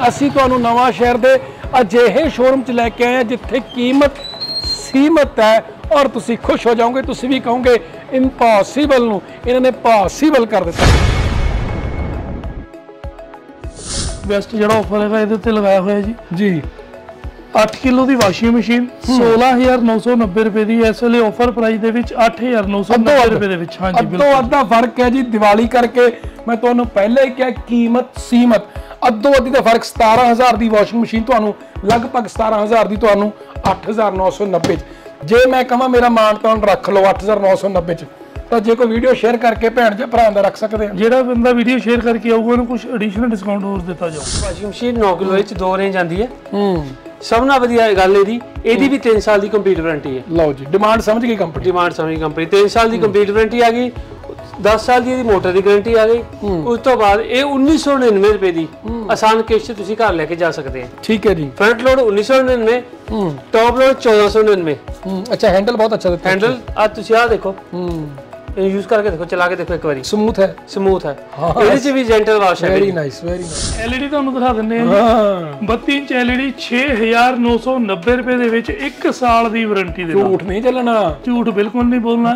ਅਸੀਂ ਤੁਹਾਨੂੰ ਨਵਾਂ ਸ਼ਹਿਰ ਦੇ ਅਜਿਹੇ ਸ਼ੋਰੂਮ 'ਚ ਲੈ ਕੇ ਆਏ ਹਾਂ ਜਿੱਥੇ ਕੀਮਤ ਸੀਮਤ ਹੈ ਔਰ ਤੁਸੀਂ ਖੁਸ਼ ਹੋ ਜਾਓਗੇ। ਤੁਸੀਂ ਵੀ ਕਹੋਗੇ ਇੰਪੋਸੀਬਲ ਨੂੰ ਇਹਨਾਂ ਨੇ ਪੋਸੀਬਲ ਕਰ ਦਿੱਤਾ। ਬੈਸਟ ਜਿਹੜਾ ਆਫਰ ਹੈਗਾ ਇਹਦੇ ਉੱਤੇ ਲਗਾਇਆ ਹੋਇਆ ਜੀ 8 ਕਿਲੋ ਦੀ ਵਾਸ਼ਿੰਗ ਮਸ਼ੀਨ 16990 ਰੁਪਏ ਦੀ ਇਸ ਵੇਲੇ ਆਫਰ ਪ੍ਰਾਈਸ ਦੇ ਵਿੱਚ 8990 ਰੁਪਏ ਦੇ ਵਿੱਚ। ਹਾਂਜੀ ਬਿਲਕੁਲ ਅੱਧਾ ਫਰਕ ਹੈ ਜੀ। ਦੀਵਾਲੀ ਕਰਕੇ ਮੈਂ ਤੁਹਾਨੂੰ ਪਹਿਲੇ ਹੀ ਕਿਹਾ ਕੀਮਤ ਸੀਮਤ ਅੱਧੋ ਅੱਧੀ ਦਾ ਫਰਕ। 17000 ਦੀ ਵਾਸ਼ਿੰਗ ਮਸ਼ੀਨ ਤੁਹਾਨੂੰ ਲਗਭਗ 17000 ਦੀ ਤੁਹਾਨੂੰ 8990 ਚ। ਜੇ ਮੈਂ ਕਹਾਂ ਮੇਰਾ ਮਾਣ ਤਾਣ ਰੱਖ ਲਓ 8990 ਚ ਤਾਂ ਜੇ ਕੋਈ ਵੀਡੀਓ ਸ਼ੇਅਰ ਕਰਕੇ ਭੈਣ ਜਾਂ ਭਰਾ ਦਾ ਰੱਖ ਸਕਦੇ ਆ। ਜਿਹੜਾ ਬੰਦਾ ਵੀਡੀਓ ਸ਼ੇਅਰ ਕਰਕੇ ਆਊਗਾ ਉਹਨੂੰ ਕੁਝ ਐਡੀਸ਼ਨਲ ਡਿਸਕਾਊਂਟ ਹੋਰ ਦਿੱਤਾ ਜਾਊ। ਵਾਸ਼ਿੰਗ ਮਸ਼ੀਨ 9 ਕਿਲੋ ਵਿੱਚ 2 ਰੇਂਜ ਆਂਦੀ ਹੈ। ਸਭ ਨਾਲ ਵਧੀਆ ਗੱਲ ਇਹਦੀ ਵੀ 3 ਸਾਲ ਦੀ ਕੰਪਲੀਟ ਵਾਰੰਟੀ ਹੈ। ਲਓ ਜੀ ਡਿਮਾਂਡ ਸਮਝ ਗਈ ਕੰਪਨੀ। ਡਿਮਾਂਡ ਸਮਝ ਗਈ ਕੰਪਨੀ। 3 ਸਾਲ ਦੀ ਕੰਪਲੀਟ ਵਾਰੰਟੀ ਆ ਗਈ। 10 ਸਾਲ ਦੀ ਇਹਦੀ ਮੋਟਰ ਦੀ ਗਾਰੰਟੀ ਆ ਗਈ। ਉਸ ਤੋਂ ਬਾਅਦ ਇਹ 1999 ਰੁਪਏ ਦੀ ਆਸਾਨ ਕਿਸ਼ਤ ਤੁਸੀਂ ਘਰ ਲੈ ਕੇ ਜਾ ਸਕਦੇ ਆ। ਠੀਕ ਹੈ ਜੀ। Front load 1999 top load 1499। ਅੱਛਾ ਹੈਂਡਲ ਬਹੁਤ ਅੱਛਾ ਦਿੱਤਾ। ਹੈਂਡਲ ਆ ਤੁਸੀਂ ਆ ਦੇਖੋ यूज करके देखो चला के देखो एक बारी स्मूथ है ਇਹਦੇ ਚ ਵੀ ਜੈਂਟਲ ਵਾਸ਼ ਹੈ। Very nice very nice. LED ਤੁਹਾਨੂੰ ਦਿਖਾ ਦਿੰਨੇ ਆ ਜੀ 32 ਇੰਚ ਐਲਈਡੀ 6990 ਰੁਪਏ ਦੇ ਵਿੱਚ 1 ਸਾਲ ਦੀ ਵਾਰੰਟੀ ਦੇ ਨਾਲ। ਝੂਠ ਨਹੀਂ ਚੱਲਣਾ। ਝੂਠ ਬਿਲਕੁਲ ਨਹੀਂ ਬੋਲਣਾ।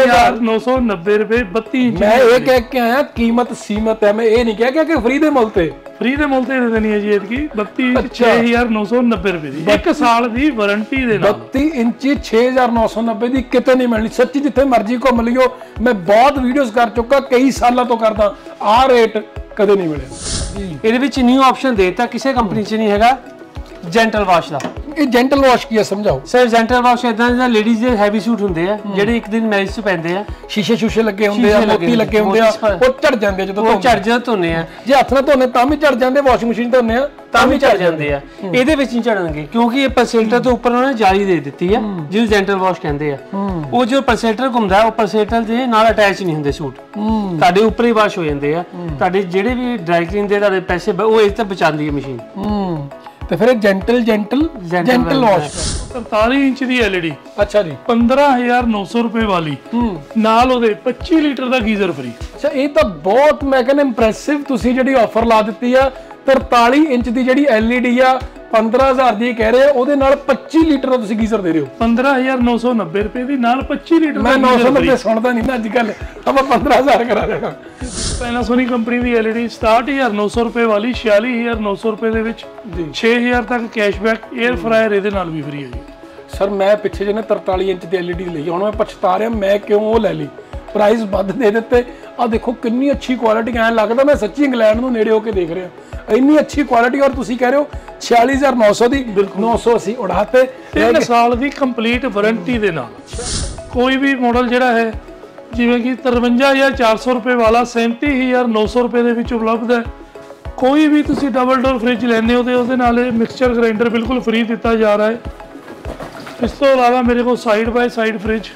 6990 ਰੁਪਏ 32 ਇੰਚ। ਮੈਂ ਇਹ ਕਹਿ ਕੇ ਆਇਆ ਕੀਮਤ ਸੀਮਤ ਹੈ। ਮੈਂ ਇਹ ਨਹੀਂ ਕਿਹਾ ਕਿ ਫ੍ਰੀ ਦੇ ਮੁੱਲ ਤੇ ਮੁੱਲ ਤੇ ਦੇ ਦੇਣੀ ਹੈ ਜੀ ਇਹਦੀ 32 ਇੰਚ 6990 ਰੁਪਏ ਦੀ 1 ਸਾਲ ਦੀ ਵਾਰੰਟੀ ਦੇ ਨਾਲ। 32 ਇੰਚ 6990 ਦੀ ਕਿਤੇ ਨਹੀਂ ਮਿਲਣੀ ਸੱਚੀ। ਜਿੱਥੇ ਮਰਜ਼ੀ ਘੁੰਮ ਲਿਓ। ਮੈਂ ਬਹੁਤ ਵੀਡੀਓਜ਼ ਕਰ ਚੁੱਕਾ ਕਈ ਸਾਲਾਂ ਤੋਂ ਕਰਦਾ ਆ ਰੇਟ ਕਦੇ ਨਹੀਂ ਮਿਲਿਆ। ਇਹਦੇ ਵਿੱਚ ਨਿਊ ਆਪਸ਼ਨ ਦੇਤਾ ਕਿਸੇ ਕੰਪਨੀ 'ਚ ਨਹੀਂ ਹੈਗਾ ਜੈਂਟਲ ਵਾਸ਼ ਦਾ। ਇਹ ਜੈਂਟਲ ਵਾਸ਼ ਕੀ ਹੈ ਸਮਝਾਓ। ਸਰ ਜੈਂਟਲ ਵਾਸ਼ ਇਦਾਂ ਦਾ ਲੇਡੀਜ਼ ਦੇ ਹੈਵੀ ਸੂਟ ਹੁੰਦੇ ਆ ਜਿਹੜੇ ਇੱਕ ਦਿਨ ਮੈਰਿਜ 'ਚ ਪੈਂਦੇ ਆ। ਸ਼ੀਸ਼ੇ ਲੱਗੇ ਹੁੰਦੇ ਆ ਮੋਤੀ ਲੱਗੇ ਹੁੰਦੇ ਆ ਉਹ ਝੜ ਜਾਂਦੇ ਜਦੋਂ ਧੋਨੇ ਆ। ਜੇ ਹੱਥ ਨਾਲ ਧੋਨੇ ਤਾਂ ਵੀ ਝੜ ਜਾਂਦੇ। ਵਾਸ਼ਿੰਗ ਮਸ਼ੀਨ ਧੋਨੇ ਆ ਤਾਂ ਵੀ ਝੜ ਜਾਂਦੇ ਆ। ਇਹਦੇ ਵਿੱਚ ਨਹੀਂ ਝੜਨਗੇ ਕਿਉਂਕਿ ਇਹ ਪਲਸੇਟਰ ਤੋਂ ਉੱਪਰ ਉਹਨਾਂ ਨੇ ਜਾਲੀ ਦੇ ਦਿੱਤੀ ਆ ਜਿਹਨੂੰ ਜੈਂਟਲ ਵਾਸ਼ ਕਹਿੰਦੇ ਆ। ਉਹ ਜੋ ਪਲਸੇਟਰ ਘੁੰਮਦਾ ਉਹ ਪਲਸੇਟਰ ਦੇ ਨਾਲ ਅਟੈਚ ਨਹੀਂ ਹੁੰਦੇ ਸੂਟ। ਤੁਹਾਡੇ ਉੱਪਰ ਹੀ ਵਾਸ਼ ਹੋ ਜਾਂਦੇ ਆ। ਤੁਹਾਡੇ ਜਿਹੜੇ ਵੀ ਡਰਾਈ ਕਲੀਨ ਦੇ ਤੁਹਾਡੇ ਪੈਸੇ ਉਹ ਇਸ ਤੇ ਬਚਾਉਂਦੀ ਹੈ ਮਸ਼ੀਨ। ਤੇ ਫਿਰ ਜੈਂਟਲ ਵਾਸ਼ 43 ਇੰਚ ਦੀ ਐਲਈਡੀ। ਅੱਛਾ ਜੀ 15900 ਰੁਪਏ ਵਾਲੀ ਨਾਲ ਉਹਦੇ 25 ਲੀਟਰ ਦਾ ਗੀਜ਼ਰ ਫ੍ਰੀ। ਅੱਛਾ ਇਹ ਤਾਂ ਬਹੁਤ ਮੈਂ ਕਹਿੰਦਾ ਇੰਪ੍ਰੈਸਿਵ ਤੁਸੀਂ ਜਿਹੜੀ ਆਫਰ ਲਾ ਦਿੱਤੀ ਆ। 43 ਇੰਚ ਦੀ ਜਿਹੜੀ ਐਲਈਡੀ ਆ 15000 ਦੀ ਕਹਿ ਰਹੇ ਆ ਉਹਦੇ ਨਾਲ 25 ਲੀਟਰ ਦਾ ਤੁਸੀਂ ਗੀਜ਼ਰ ਦੇ ਰਹੇ ਹੋ। 15990 ਰੁਪਏ ਦੀ ਨਾਲ 25 ਲੀਟਰ। ਮੈਂ 990 ਸੁਣਦਾ ਨਹੀਂ ਨਾ ਅੱਜ ਕੱਲ ਆਪਾਂ 15000 ਕਰਾ ਦੇਣਾ। ਪੈਨਾਸੋਨਿਕ ਕੰਪਨੀ ਦੀ ਐਲਈਡੀ 67900 ਰੁਪਏ ਵਾਲੀ 46900 ਰੁਪਏ ਦੇ ਵਿੱਚ 6000 ਤੱਕ ਕੈਸ਼ਬੈਕ। 에ਅਰ ਫਰਾਇਰ ਇਹਦੇ ਨਾਲ ਵੀ ਫ੍ਰੀ ਹੈ ਜੀ। ਸਰ ਮੈਂ ਪਿੱਛੇ ਜਿਹਨੇ 43 ਇੰਚ ਦੀ ਐਲਈਡੀ ਲਈ ਹੁਣ ਮੈਂ ਪਛਤਾ ਰਿਹਾ ਮੈਂ ਕਿਉਂ ਉਹ ਲੈ ਲਈ। ਪ੍ਰਾਈਸ ਵੱਧ ਦੇ ਦਿੱਤੇ। ਆ ਦੇਖੋ ਕਿੰਨੀ ਅੱਛੀ ਕੁਆਲਿਟੀ। ਐਂ ਲੱਗਦਾ ਮੈਂ ਸੱਚੀ ਇੰਗਲੈਂਡ ਨੂੰ ਨੇੜੇ ਹੋ ਕੇ ਦੇਖ ਰਿਹਾ। ਇੰਨੀ ਅੱਛੀ ਕੁਆਲਿਟੀ ਔਰ ਤੁਸੀਂ ਕਹਿ ਰਹੇ ਹੋ 46900 ਦੀ 980 ਉਡਾਤੇ। 3 ਸਾਲ ਦੀ ਕੰਪਲੀਟ ਵਾਰੰਟੀ ਦੇ ਨਾਲ। ਕੋਈ ਵੀ ਮਾਡਲ ਜਿਹੜਾ ਹੈ ਜਿਵੇਂ ਕਿ 53400 ਰੁਪਏ ਵਾਲਾ 37900 ਰੁਪਏ ਦੇ ਵਿੱਚ ਉਪਲਬਧ ਹੈ। ਕੋਈ ਵੀ ਤੁਸੀਂ ਡਬਲ ਡੋਰ ਫ੍ਰਿਜ ਲੈਂਦੇ ਹੋ ਤੇ ਉਹਦੇ ਨਾਲ ਇਹ ਮਿਕਸਚਰ ਗ੍ਰਾਈਂਡਰ ਬਿਲਕੁਲ ਫ੍ਰੀ ਦਿੱਤਾ ਜਾ ਰਿਹਾ ਹੈ। ਇਸ ਤੋਂ ਇਲਾਵਾ ਮੇਰੇ ਕੋਲ ਸਾਈਡ ਬਾਈ ਸਾਈਡ ਫ੍ਰਿਜ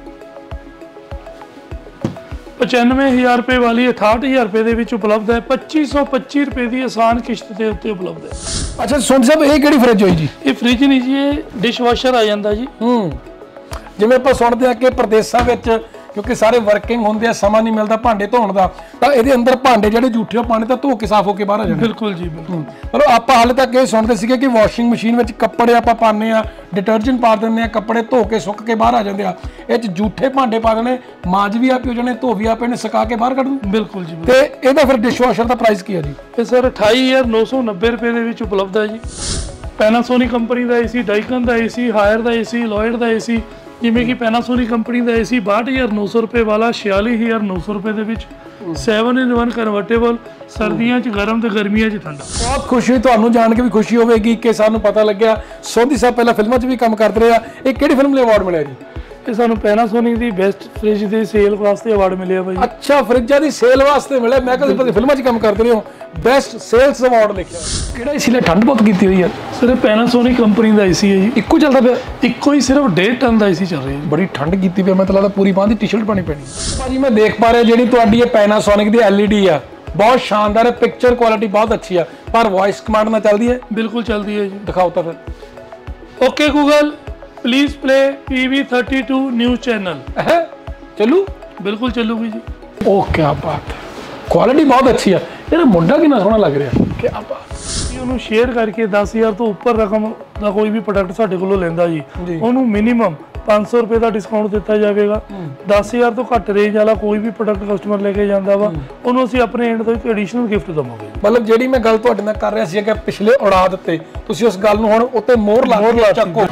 95000 ਰੁਪਏ ਵਾਲੀ 68000 ਰੁਪਏ ਦੇ ਵਿੱਚ ਉਪਲਬਧ ਹੈ। 2525 ਰੁਪਏ ਦੀ ਆਸਾਨ ਕਿਸ਼ਤ ਦੇ ਉੱਤੇ ਉਪਲਬਧ ਹੈ। ਅੱਛਾ ਸੁਣ ਸਾਹਿਬ ਇਹ ਕਿਹੜੀ ਫ੍ਰਿਜ ਹੋਈ ਜੀ? ਇਹ ਫ੍ਰਿਜ ਨਹੀਂ ਜੀ ਇਹ ਡਿਸ਼ ਵਾਸ਼ਰ ਆ ਜਾਂਦਾ ਜੀ। ਜਿਵੇਂ ਆਪਾਂ ਸੁਣਦੇ ਆ ਕਿ ਪ੍ਰਦੇਸ਼ਾਂ ਵਿੱਚ ਕਿਉਂਕਿ ਸਾਰੇ ਵਰਕਿੰਗ ਹੁੰਦੇ ਆ ਸਮਾਂ ਨਹੀਂ ਮਿਲਦਾ ਭਾਂਡੇ ਧੋਣ ਦਾ ਤਾਂ ਇਹਦੇ ਅੰਦਰ ਭਾਂਡੇ ਜਿਹੜੇ ਝੂਠੇ ਪਾਣੀ ਤਾਂ ਧੋ ਕੇ ਸਾਫ਼ ਹੋ ਕੇ ਬਾਹਰ ਆ ਜਾਂਦੇ। ਬਿਲਕੁਲ ਜੀ ਬਿਲਕੁਲ। ਪਰ ਆਪਾਂ ਹਾਲੇ ਤੱਕ ਇਹ ਸੁਣਦੇ ਸੀਗੇ ਕਿ ਵਾਸ਼ਿੰਗ ਮਸ਼ੀਨ ਵਿੱਚ ਕੱਪੜੇ ਆਪਾਂ ਪਾਉਂਦੇ ਆ ਡਿਟਰਜੈਂਟ ਪਾ ਦਿੰਦੇ ਆ ਕੱਪੜੇ ਧੋ ਕੇ ਸੁੱਕ ਕੇ ਬਾਹਰ ਆ ਜਾਂਦੇ ਆ। ਇਹ 'ਚ ਝੂਠੇ ਭਾਂਡੇ ਪਾ ਦੇਣੇ ਮਾਂਜ ਵੀ ਆਪੇ ਹੋ ਜਾਣੇ ਧੋ ਵੀ ਆਪੇ ਨੇ ਸੁਕਾ ਕੇ ਬਾਹਰ ਕੱਢ ਦੂ। ਬਿਲਕੁਲ ਜੀ। ਤੇ ਇਹਦਾ ਫਿਰ ਡਿਸ਼ ਵਾਸ਼ਰ ਦਾ ਪ੍ਰਾਈਸ ਕੀ ਹੈ ਜੀ? ਇਹ ਸਰ 28990 ਰੁਪਏ ਦੇ ਵਿੱਚ ਉਪਲਬਧ ਹੈ ਜੀ। ਪੈਨਾਸੋਨਿਕ ਕੰਪਨੀ ਦਾ ਏਸੀ ਡਾਈਕਨ ਦਾ ਏਸੀ ਹਾਇਰ ਦਾ ਏਸੀ ਲੋਇਡ ਦਾ ਏਸੀ ਜਿਵੇਂ ਕਿ ਪੈਨਾਸੋਨਿਕ ਕੰਪਨੀ ਦਾ ਏਸੀ 62900 ਰੁਪਏ ਵਾਲਾ 46900 ਰੁਪਏ ਦੇ ਵਿੱਚ 7-in-1 ਕਨਵਰਟੇਬਲ ਸਰਦੀਆਂ 'ਚ ਗਰਮ ਤੇ ਗਰਮੀਆਂ 'ਚ ਠੰਡਾ। ਬਹੁਤ ਖੁਸ਼ੀ ਤੁਹਾਨੂੰ ਜਾਣ ਕੇ ਵੀ ਖੁਸ਼ੀ ਹੋਵੇਗੀ ਕਿ ਸਾਨੂੰ ਪਤਾ ਲੱਗਿਆ ਸੋਢੀ ਸਾਹਿਬ ਪਹਿਲਾਂ ਫਿਲਮਾਂ 'ਚ ਵੀ ਕੰਮ ਕਰਦੇ ਰਹੇ ਆ। ਇਹ ਕਿਹੜੀ ਫਿਲਮ ਲਈ ਅਵਾਰਡ ਮਿਲਿਆ ਜੀ? ਇਹ ਸਾਨੂੰ ਪੈਨਾਸੋਨਿਕ ਦੀ ਬੈਸਟ ਫ੍ਰਿਜ ਦੇ ਸੇਲ ਵਾਸਤੇ ਅਵਾਰਡ ਮਿਲਿਆ ਭਾਈ। ਅੱਛਾ ਫ੍ਰਿਜਾਂ ਦੀ ਸੇਲ ਵਾਸਤੇ ਮਿਲਿਆ। ਮੈਂ ਕਹਿੰਦਾ ਫਿਲਮਾਂ 'ਚ ਕੰਮ ਕਰਦੇ ਰਹੇ ਹੋ ਬੈਸਟ ਸੇਲਸ ਅਵਾਰਡ ਲਿਖਿਆ। ਕਿਹੜਾ ਏਸੀ ਨੇ ਠੰਡ ਬਹੁਤ ਕੀਤੀ ਹੋਈ ਹੈ? ਸਰ ਪੈਨਾਸੋਨਿਕ ਕੰਪਨੀ ਦਾ ਏਸੀ ਹੈ ਜੀ। ਇੱਕੋ ਚੱਲਦਾ ਪਿਆ? ਇੱਕੋ ਹੀ ਸਿਰਫ 1.5 ਟਨ ਦਾ ਏਸੀ ਚੱਲ ਰਿਹਾ ਹੈ। ਬੜੀ ਠੰਡ ਕੀਤੀ ਪਈ। ਮੈਂ ਤਾਂ ਲੱਗਦਾ ਪੂਰੀ ਬਾਂਹ ਦੀ ਟੀ-ਸ਼ਰਟ ਪਾਣੀ ਪੈਣੀ। ਭਾਜੀ ਮੈਂ ਦੇਖ ਪਾ ਰਿਹਾ ਜਿਹੜੀ ਤੁਹਾਡੀ ਇਹ ਪੈਨਾਸੋਨਿਕ ਦੀ ਐਲਈਡੀ ਆ ਬਹੁਤ ਸ਼ਾਨਦਾਰ ਹੈ। ਪਿਕਚਰ ਕੁਆਲਿਟੀ ਬਹੁਤ ਅੱਛੀ ਆ ਪਰ ਵੌਇਸ ਕਮਾਂਡ ਨਾਲ ਚੱਲਦੀ ਹੈ? ਬਿਲਕੁਲ ਚੱਲਦੀ ਹੈ ਜੀ। ਦਿਖਾਓ ਤਾਂ ਫਿਰ। Okay Google please play PV32 news channel. चलू? बिल्कुल चलूगी जी। ओ क्या बात है। क्वालिटी बहुत अच्छी है यार। मुंडा कितना सोहना लग रहा है। क्या बात। ਉਹਨੂੰ ਸ਼ੇਅਰ ਕਰਕੇ 10000 ਤੋਂ ਉੱਪਰ ਰਕਮ ਦਾ ਕੋਈ ਵੀ ਪ੍ਰੋਡਕਟ ਸਾਡੇ ਕੋਲੋਂ ਲੈਂਦਾ ਜੀ ਉਹਨੂੰ ਮਿਨੀਮਮ 500 ਰੁਪਏ ਦਾ ਡਿਸਕਾਊਂਟ ਦਿੱਤਾ ਜਾਵੇਗਾ। 10000 ਤੋਂ ਘੱਟ ਰੇਂਜ ਵਾਲਾ ਕੋਈ ਵੀ ਪ੍ਰੋਡਕਟ ਕਸਟਮਰ ਲੈ ਕੇ ਜਾਂਦਾ ਵਾ ਉਹਨੂੰ ਅਸੀਂ ਆਪਣੇ ਐਂਡ ਤੋਂ ਇੱਕ ਐਡੀਸ਼ਨਲ ਗਿਫਟ ਦਵਾਂਗੇ। ਮਤਲਬ ਜਿਹੜੀ ਮੈਂ ਗੱਲ ਤੁਹਾਡੇ ਨਾਲ ਕਰ ਰਿਹਾ ਸੀ ਕਿ ਪਿਛਲੇ ਉਡਾ ਦਿੱਤੇ, ਤੁਸੀਂ ਉਸ ਗੱਲ ਨੂੰ ਹੁਣ ਉੱਤੇ ਮੋਹਰ ਲਾ ਕੇ ਚੱਕੋ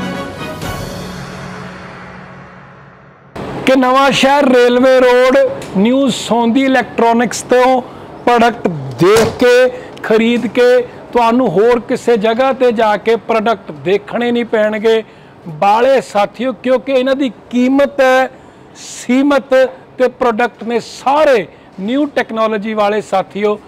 ਕਿ Nawanshahr railway road new Saundi electronics ਤੋਂ ਪ੍ਰੋਡਕਟ ਦੇਖ ਕੇ ਖਰੀਦ ਕੇ ਤੁਹਾਨੂੰ ਹੋਰ ਕਿਸੇ ਜਗ੍ਹਾ ਤੇ ਜਾ ਕੇ ਪ੍ਰੋਡਕਟ ਦੇਖਣੇ ਨਹੀਂ ਪੈਣਗੇ ਬਾਲੇ ਸਾਥੀਓ, ਕਿਉਂਕਿ ਇਹਨਾਂ ਦੀ ਕੀਮਤ ਹੈ ਸੀਮਤ ਤੇ ਪ੍ਰੋਡਕਟ ਨੇ ਸਾਰੇ ਨਿਊ ਟੈਕਨੋਲੋਜੀ ਵਾਲੇ ਸਾਥੀਓ।